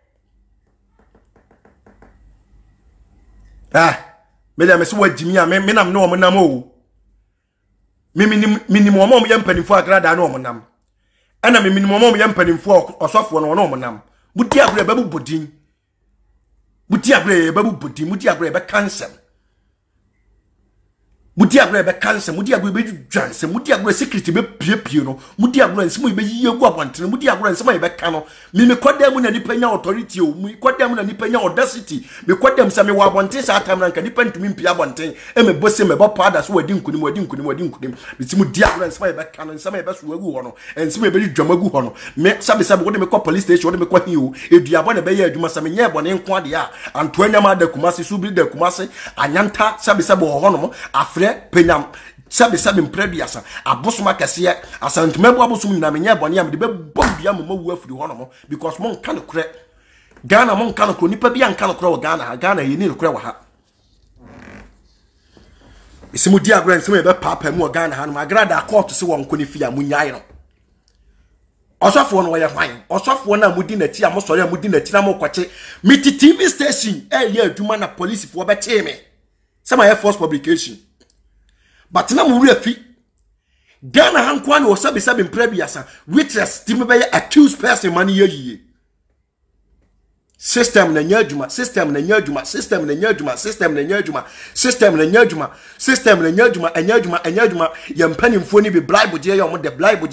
me da me so wajimi a me nam no omonam o me minimum omo ye mpanimfo agrada no omonam ena me minimum omo ye mpanimfo osofo no omonam buti agre babu bodin muti agre be cancel mudi agro be cancer mudi agro be dwanse mudi agro secret be piepie no mudi agro nsemo be yiye gu abonten mudi agro nsemo be ka no me kodam na nipa nya authority o me kodam na nipa nya audacity me kodam sa me wa abonten sa time na nka nipa ntumi mpia abonten e me bose me bo pada so wadi nkunim me ti mudi agro nsemo be ka no nsemo be so agu ho no nsemo be dwam agu ho no me sabe wo de me ko police station wo de me ko hin o eduabo na be ye adwuma sa me nya bone nko ade a anto anyama da kumase subiri da kumase anyanta sabe wo ho no afre penyam sabe mpreduasa abosoma kase asantuma bu abosom na menye bone am de be bombia mawu afiri ho no because mon kan kure Ghana mon kan kure nipa bia kan kure Ghana ye ni kure wa ha isimu dia grand simu be papa mu Ghana ha no agrada court se won koni fia munyae no osofo no ye hwan osofo na mudi na ti amosore mudi na ti na mokwache miti TV station ye aduma na police fo be teme some Air Force publication but na mu refi Ghana hankwa na osabe mprebiasa witness timi be accused person man ye system na nyaduma enyaduma ye mpanimfo ni bi bribe je ye omode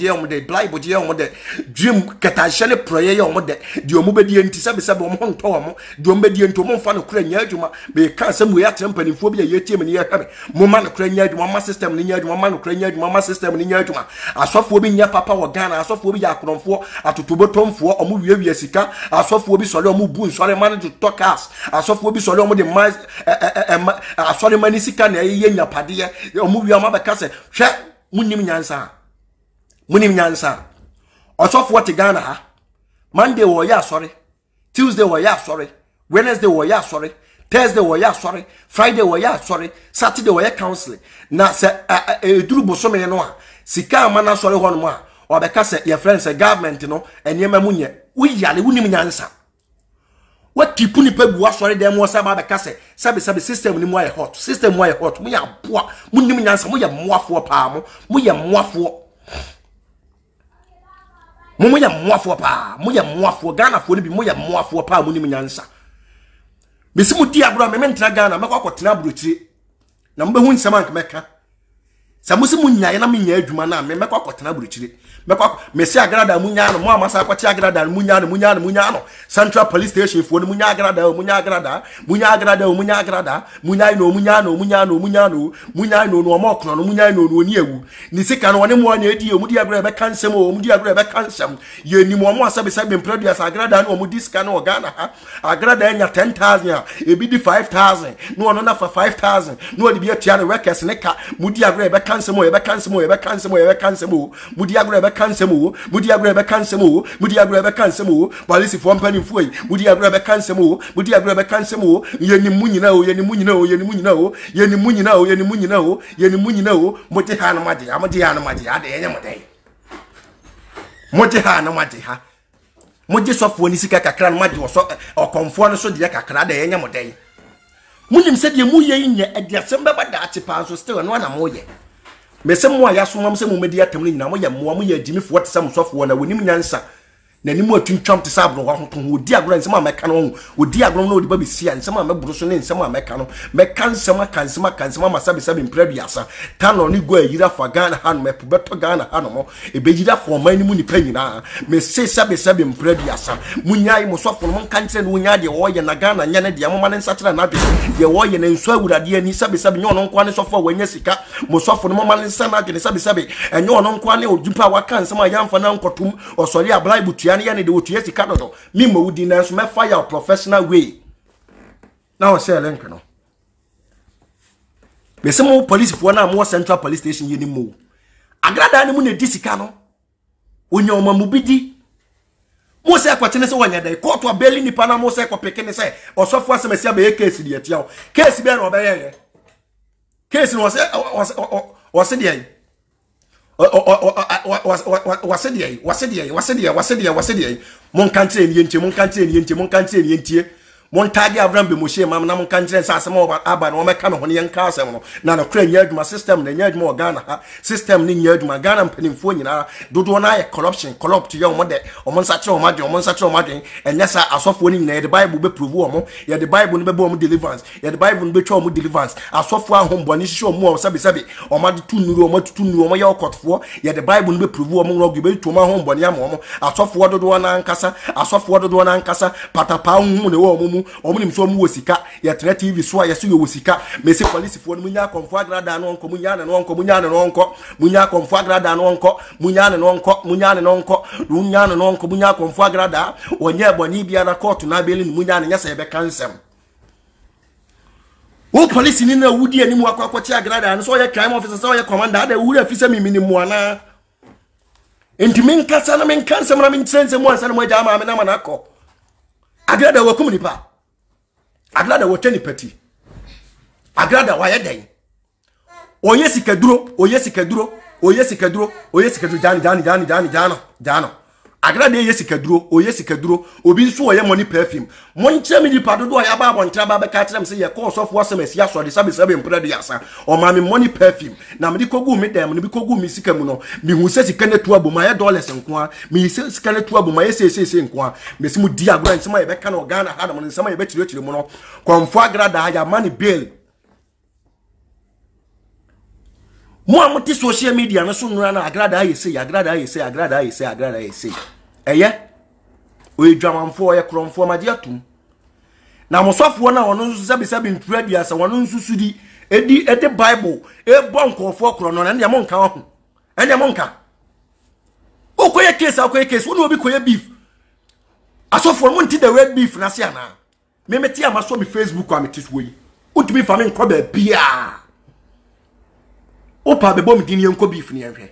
dream katashane proye ye omode di omubedi enti sabe omo nto omo di omubedi enti omo mfa no kura nyaduma be ka samu ya mpanimfo bi ye tie me ye hame mo ma no kura nyaduma ma system ni nyaduma ma no kura nyaduma ma system ni nyaduma asofo bi nya papa wo Ghana asofo bi ya akonomfo atotobotomfo omo wiewia sika asofo bi sole omo bu nsore man to talk us asofo bi sole omo de mais asore manisika na ye nyapade omo wi ama beka se hwe munim nyansa asofo te Ghana ha Monday wo ya asore Tuesday wo ya asore Wednesday wo ya asore Thursday wo ya asore Friday wo ya asore Saturday wo ya counseling na se eduru bosome no a sika amana asore ho no a obeka se your friends government no enema munye uyale wunim nyansa what keep ni pe bua sori dem wo saba be kase sabe system ni mo aye hot mo ya boa mo nim nyansa mo ya moafo pa mo ya moafo pa mo ya moafo Ghana fo ni bi mo ya moafo pa mo nim nyansa besi mo di agro me mentra Ghana me kwakotena abrochire na mbe hu nsema nka meka samusi munyaye na menya adwuma na me kwakotena abrochire me se agrada munya no mo amasa kwati agrada munya no Central Police Station fo no munya agrada no mo okro no munya no oni ewu ni sika no woni mo na edi o mudi agrada be kansem o mudi agrada be kansem ye ni mo asabe produce agrada no mo diska no Ghana ha agrada enya 10,000 e bi di 5,000 no ono na for 5,000 no odi bi atia no workers ne ka mudi agrada be kansem o mudi agrada kansemo mudi agro be kansemo police for company fuoi mudi agro be kansemo ye ni munyina o moti ha no maji ade enya modai moti ha no maji ha moji sofo ni sika kakra no maji so okonfo no so de kakra ade enya modai munim se de mu ye nya adiasem be bada achepa so still no na mo ye mesem mo ya so mam se mo media tam ni nyina mo ye mo ye adimi fo te sam sofo na wonim nyansa na ni mo atwintwam te sabro ho to odi agro nsem ameka no odi agro no odi ba besia nsem ameburu so ne nsem ameka no meka nsem kansema masabe mpreduasa tano ni go ayira fa Ghana ha no mepo beto Ghana ha no mo ebejira fo man ni mu nipa nyina me se sabe mpreduasa munyai mo sofo no nkantre no nya de wo ye na Ghana nya ne de mo man nsa kira na de ye wo ye na nso awurade ani sabe nyo no nkwa ne sofo wanya sika mo sofo no mo man nsa na de sabe enyo no nkwa ne odupa waka nsem ayamfa na nkotum osori ablai butua ne de wotu yesika dodo mi mo wudi na so me fire professional way na o say link no me se mo police fo na mo Central Police Station ye ni mo agrada ne mu na disika no onya o mamu bidi mo se akwatene se wanya dai court wa beli ni pa na mo se kopekene se osofo asemesi abe case di etia case be na obeye case no se de wase dia mon kantre ni yentie Montage Avram be Moshe, Mamma Country, Sassamo, Abba, no Mecano, Honian Castle, Nana Crane Yerdma system, the Yerdmo Ghana system, Ning Yerdma Ghana, Penifuna, Dudona, corruption, corrupt your mother, or Monsacho Margin, Monsacho Margin, and yes, I saw winning the Bible be prove, yeah, the Bible be bomb deliverance, yeah, the Bible be trauma deliverance, I saw for home, Bonisho, more Sabi, or Madi 2 Nuro, much 2 Nuro, your court for, yeah, the Bible be prove among Rogi to my home, Boniamo, I saw for the one Ancassa, I saw for the one Ancassa, Patapa, the woman, Omnim so Musika, yet TV so I see you Musika, Messi police for Munya Confagra than on Comunian and on Comunian and Onco, Munya Confagra than Onco, Munyan and Onco, Munyan and Onco, Runyan and Onco Munya Confagra, or near Bonibia and Court to Nabil Munyan and yes, I becansem. Oh, police in the Woody and Mwaka Grada and so your crime officer saw your commander, the Wood officer Minimuana. Intimin Casanamin Cancer, I mean, sense and once and my Dama and Amanako. Agrada were Kumunipa. Agrada were Tenny Petty. Agrada why a day. Oh, yes, he can do. Oh, yes, he can do. Oh, yes, he can do. Oh, yes, he can do. Dano. Agrada yes, he can do. Oh, yes, he can do. Obi so a money perfume. Moncha me padu do ya ba bon traba be catch them say your course of was SMS ya so the sabi imprede yasa. O ma me money perfume. Na me kogu me dem, me kogu me sika mu no. Me hu se sika ne to aboma ya dollars nko a. Me se sika ne to aboma ya se nko a. Me se mu di agora nsema ye be ka no Ghana ha na mo nsema ye be chire mu no. Konfo agrada ya money bail. Mo amuti social media no so nura na agrada aye say. Eye we dwamanfo ye kromfo ma de atum na mosofo na wono nso sabi mpradua sa wono nso sudi edi bible e bonkofo kro no na ne mo nka ho ene mo nka okoye case wono obi koye beef asofo mo nti the red beef na se ana me meti amaso mi Facebook a meti so yi utumi fa me nko ba bia opa be bom din ye nko beef ne ehwe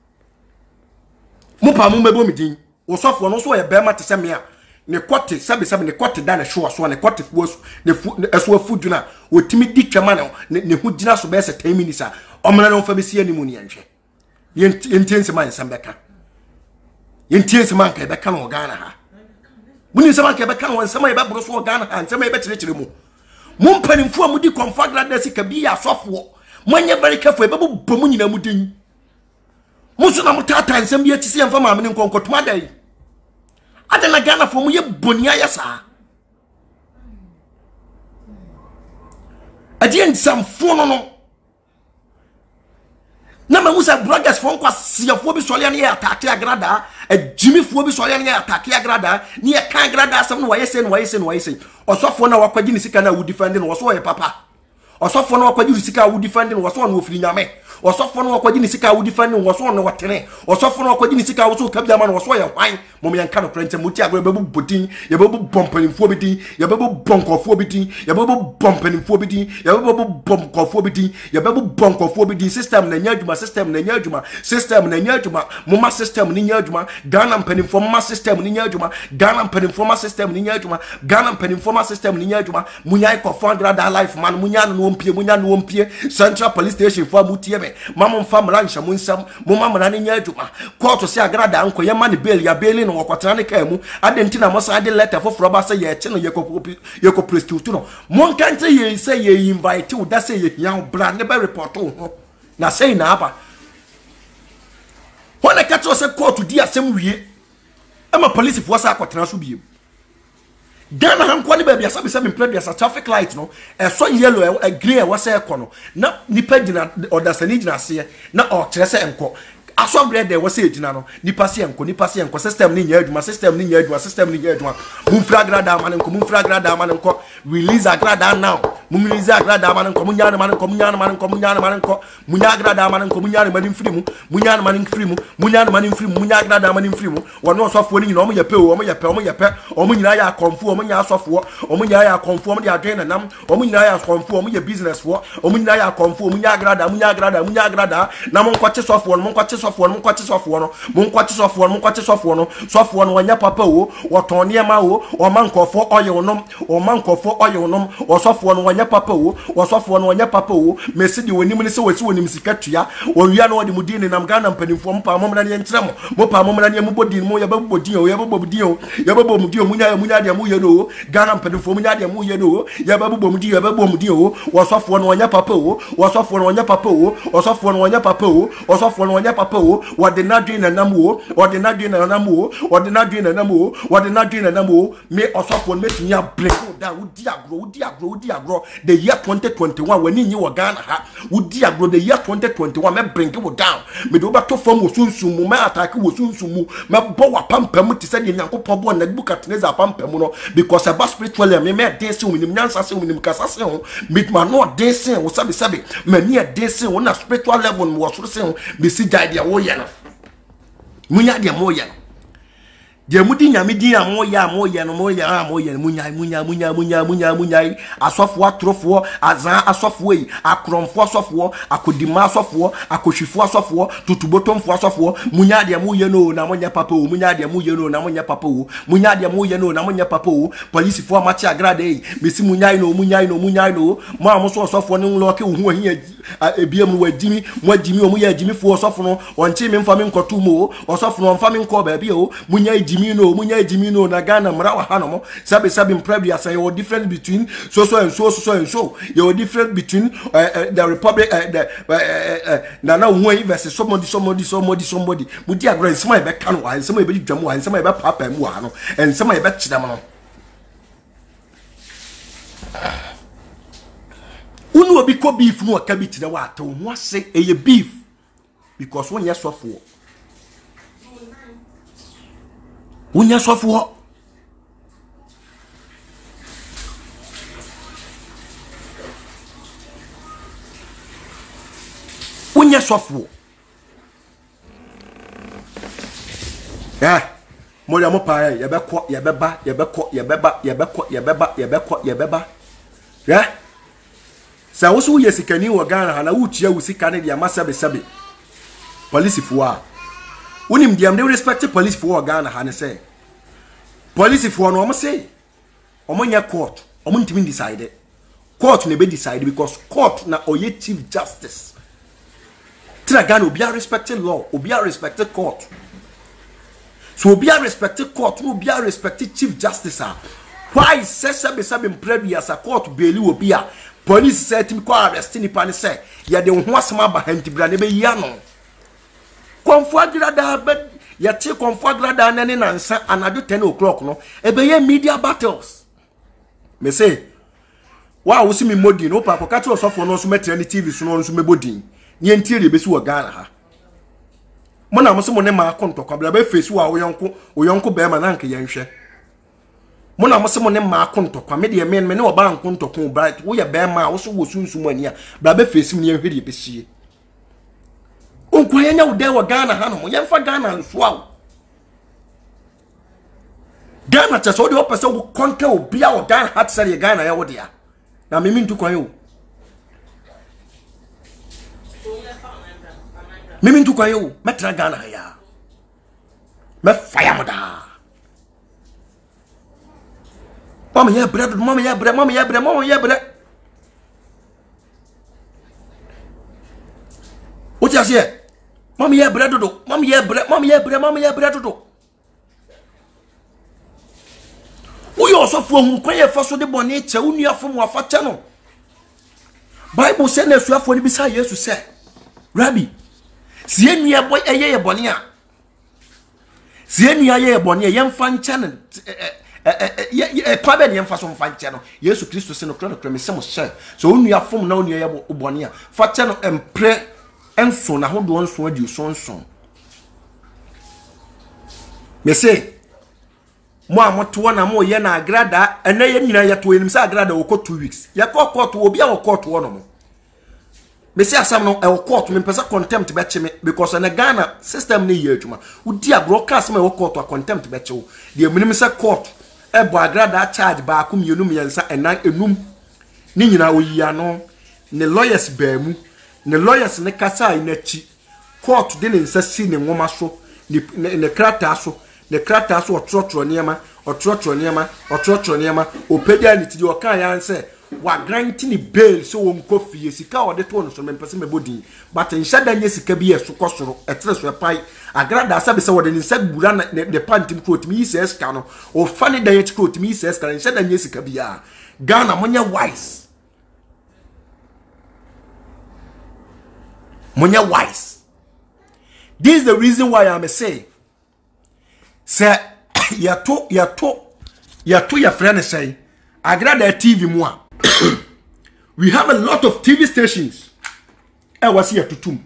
mo pa mo mebo mi din osofo no so ye bema te se me a ne kote sabe ne kote da na show so ne kote fuo ne eso afudu na otimi di twema ne hu gina so be se 10 minutes a omna no fa be sie ni mu ne enhwe yentiense man sambeka yentiense man ka be ka no Ghana ha muni se man ka be ka no nsema ye be bro so Ghana ha nsema ye be kire mu mpanimfo amudi confagrat da sika bi ya asofo manye very careful be bomu nyina mu din musu na mutata nsem bi atisi emfa maame nkonkotuma dai adana Ghana fo mu ye bonia yasa adien samfo no na ma musa brothers fo nkwa siafo bi sole ne atake agrada ajimi fo bi sole ne atake agrada ne ye kan agrada asem no wayese osofo na wakwagi ni sika na wudi fande no wo ye papa osofo na wakwagi ni sika wudi fande no wo so no ofiri nyame osofo no wakwagi ni sika wudi fande no wo so no watene osofo no wakwagi ni sika wo so kabia ma no wo so ye hwan mom yan kan prente muti agro bebu bodin ye bebu bompanimfo bidin ye bebu bonkofo bidin ye bebu bompanimfo bidin ye bebu bomkofo bidin ye bebu bonkofo bidin system na nyaduma moma system ni nyaduma Ghana mpanimfo moma system ni nyaduma Ghana mpanimfo system ni nyaduma Ghana mpanimfo system ni nyaduma munyai ko fondra da life man munya no ompie Central Police Station for mutie me mama mfa mrancha munsam moma mra ni nyaduma court se agrada anko ye man bail ya bail no wakotana ne kai mu adenti na mosa ade letter for ba say ye che no ye ko prostitute no mon kante ye say ye invite u da say ye yan bra ne be report ho na say na aba wona kato say court di asem wie ama police force akotana so biem Ghana hanko ne ba bia sabe implement as traffic light no so yellow a green e wasa ekono na nipa gina odasani gina se na o kire se enko aso bread there was ejina no nipa se enko system ni nya adwuma mumfra agrada man enko release agrada now mum release agrada man enko munya man enko munya agrada man enko munya man free mu munya agrada man free mu wono sofo ni nyina omo nyina ya konfu omo nya sofo omo nya ya konfu omo dia adwen na nam omo nyina ya konfu omo ya business fo omo nyina ya konfu omo nya agrada na mon kwache sofo mon kwache sofo no wanya papa wo woton niema wo o mankofo oye wonom o sofo no wanya wanya papa wo wasofo no wanya papa wo mesi de wonim ne se wasi wonim sikatua wonwia no de mudin nam Ghana mpanimfo mpa momra ne nkyerɛ mo pa momra ne mo bodin mo yababodin o yababodin o yababomudin munya de mo ye no Ghana mpanimfo munya de mo ye no yababomudin o wasofo no wanya papa wo wasofo no wanya papa wo wasofo no wanya papa wo wasofo no wanya papa wo wode nadwin na nam wo wode nadwin na nam wo wode nadwin na nam wo wode nadwin na nam wo me osofo no metumi break down wudi agro the year 2021 when you were Ghana ha wudi agro the year 2021 me bring you down me do ba to form wo sunsun mu me attack wo sunsun mu me bo wa pampam ti se de Nyankopɔn bo na Nebukadnezar pampam no because about spiritually me dance wo nim nyansa se wo nim kasa se ho me ma no dance wo sabe me ne dance wo na spiritual level wo so se ho me si jai dia wo ye no munya dia mo ye no dia mudi nyame din amoya no moya munya asofo atrofo azan asofo yi akromfo asofo akodima asofo akohwifo asofo tutubotomfo asofo munya dia moye no na monya papa o munya dia moye no na monya papa o munya dia moye no na monya papa o police fo amachi agrada yi mesi munya no mo amoso asofo ne nloke wo hu ahia ebiem wadimi mo adimi o mo ya adimi fo asofo no onche me mfa me nkoto mo asofo no mfa me nko ba bia o munya munya jimino na Ghana mrawa hanomo sabe mprebia say your difference between so and so your difference between the republic na who versus somebody mudi agree some e be kan wa some e be dwam wa some e be papa mu wa no and some e be chidam no unu obi ko beef no aka bi tire wa ato ho ase eye beef because one yes of Unya sofo unya sofo moya mo pa yebekọ yebeba sa wo so ye sikani wo Ghana ha na wo tua wo sika ne dia masabe police fo unim diam they respect police for Ghana ha ne say police for no say omonya court omontimi decide court ne be decide because court na oye chief justice tira Ghana obi respect law obi respect court so obi respect court obi respect chief justice why say sabe mplebi as a court beli obi a police say tim ko arrest ni pa ne say ya de ho asema ba hantibra ne be ya no Konfuagrada bed yati konfuagrada nane nansa anadu 10 o'clock no ebeye media battles me say wa wo si mi modi no pa kokati osofo no so metre ni TV so no so mebodin ni entiere be si wo Ghana ha mo na mo so mo ne ma konto kwabla be face wa oyonko be ma na nke yenhwe mo na mo so mo ne ma konto kwa me de me ne oba nkonto ko bright wo ye be ma wo so wo sunsun ani a bra be face mi yenhwe de be sie Unkwanya ude wa Ghana hano yemfa Ghana nsoa Ghana chaso de opese wo konte obia o Ghana hat sare Ghana ya wode ya na mimi ntu kwan yo mimi ntu kwan yo metra Ghana ya me fire moda mama ya bread What you say? Mommy ya bread do. Mommy ya bread do. We also from kweye faso de boni che unu afom wafa no. Bible say na suafo ni bisa Yesu say. Rabbi, si enua boy eye boni a. Si enua ye boni ye mfa nche no. Pabe ne mfa so mfa nche no. Yesu Kristo se no kro me se mo share. So unu afom na unu ye boni a. Fa che no empre enso na hodo nso adi sonson me say mo amoto na mo ye na agrada ena ye nyina ye to enim say agrada wo 2 weeks ye court obi a wo court wo no mo me say asam no e court me pesa contempt be cheme because na Ghana system ne ye adwuma udi broadcast me wo court a contempt be chewo de eminim say court e bo agrada charge ba akum yenum yensa ena enum ni nyina oyiya no ne lawyers ba mu ne lawyers ne kasa inachi court de ne nsasi ne nwoma so ne krata so otrotro niema opedia ni tidi o kan ya nse wa granting bail so won kofi sika ode to no so me pese me bodin but nhyada nya sika bi eso kosoro etre so pai agrada asabe se wode nsa gbura na de pantim coat mi ses ka no o fane da yet coat mi ses ka nhyada nya sika bi a Ghana monya wise this is the reason why I'm saying say ya to friend say agrada TV mo we have a lot of TV stations. I was here to tum.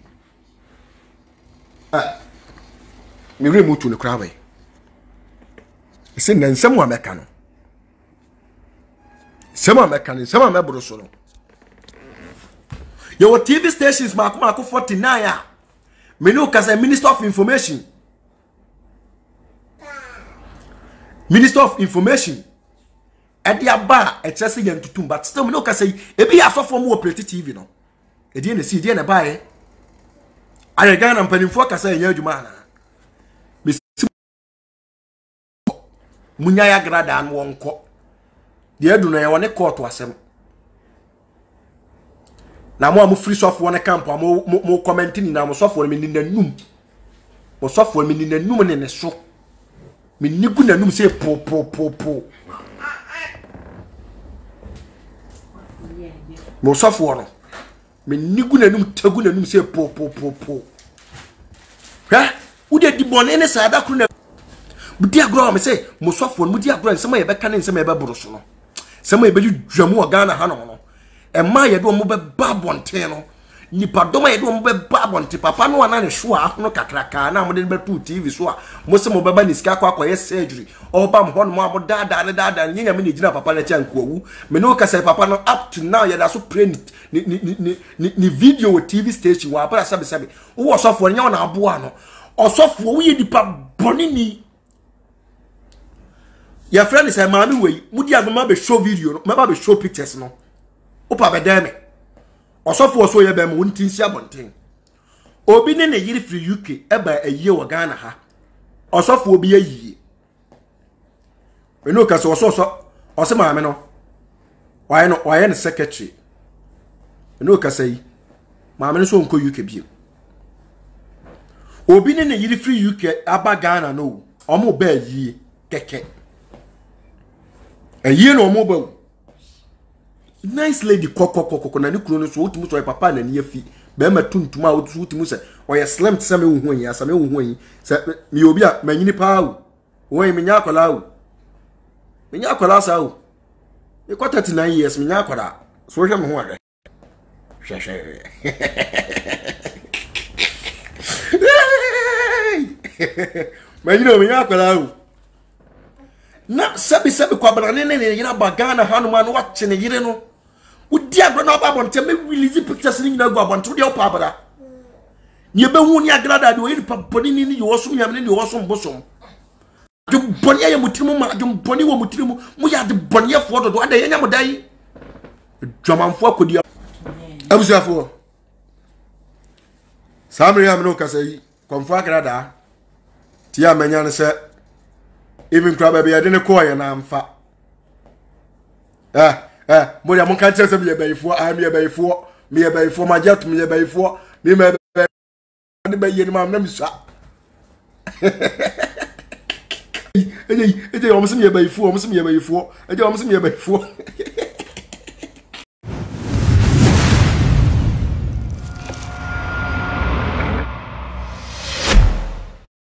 Me remote to the crowd. It's in someone mechanic. Someone mechanic, someone member solo. Your TV stations, Marco 49. Me know because I'm Minister of Information. Minister of Information. At the bar, excessive and to tum, but still, no, because e be a for more pretty TV, no. E didn't see, didn't buy. I again am penning for Cassa, young man. Miss Munyaya Grada and one court. The Eduna, I want a court was him. Now, more free soft one camp, or more commenting now, software in the noom. Or software in the noom in the show. Me Nikuna noom say po. Mo software me niguna num taguna num say po ha udi di bone ne sada kru na budi agro me say mo software mudi agro nsema ye beka ne nsema ye beboro so no nsema ye beju dwamu o Ghana ha no e ma ye do mo be babonten no nipa doma ye do mo be babonten papa no ana ne hwo ahono kakraka na mo de be tu TV so a mo se mo beba ni sika akwa surgery o ba mo hono mo abodada nyanya me ne gina papa na cha nkuawu me no ka say papa no up to now ye da so pray ni video with TV station wa para sabe wo sofo nya na aboa no osofo wo ye dipa boni ni ya friend say maami we mudi agoma be show video no ma ba be show pictures no opa be dem osofo so ye be mo ntin si abonten obi ne ne yiri free UK e ba ayiye wo Ghana ha osofo obi ayiye we no ka so ose maami no why no secretary no ka say maame so nko UK bi obi ne yiri free UK aba Ghana no omo ba yie keke ayie no omo ba nice lady kokokoko na ne kuro no so otimu so papa na ne afi be ma tuntum a otimu se oye slim tse me hu yi asa me hu yi se me obi a manyini pa wo wo me nya akola wo me nya akola sa wo e ko 39 years me nya akola so hwe me hu are man, you know me akola na sabi kwa brane ne yira bagana hanuman watch ne yire no udi agro na babonte me release pictures ni na go abonto de opa abara ni be hu ni agrada de oyi paponi ni yo so nyam ni yo so mbosom ju boni ya mutirimu ma ju boni wo mutirimu mu ya de boni ya fo do ade yanya modai dwamanfo akodi abusuafo samri am no kasai konfa agrada ti amanya ne se even crab be yade ne koye na amfa mo ya mon kan tese me bayifo me bayifo ma jet me bayifo me ne bayi ni ma na misa eje o mo se me bayifo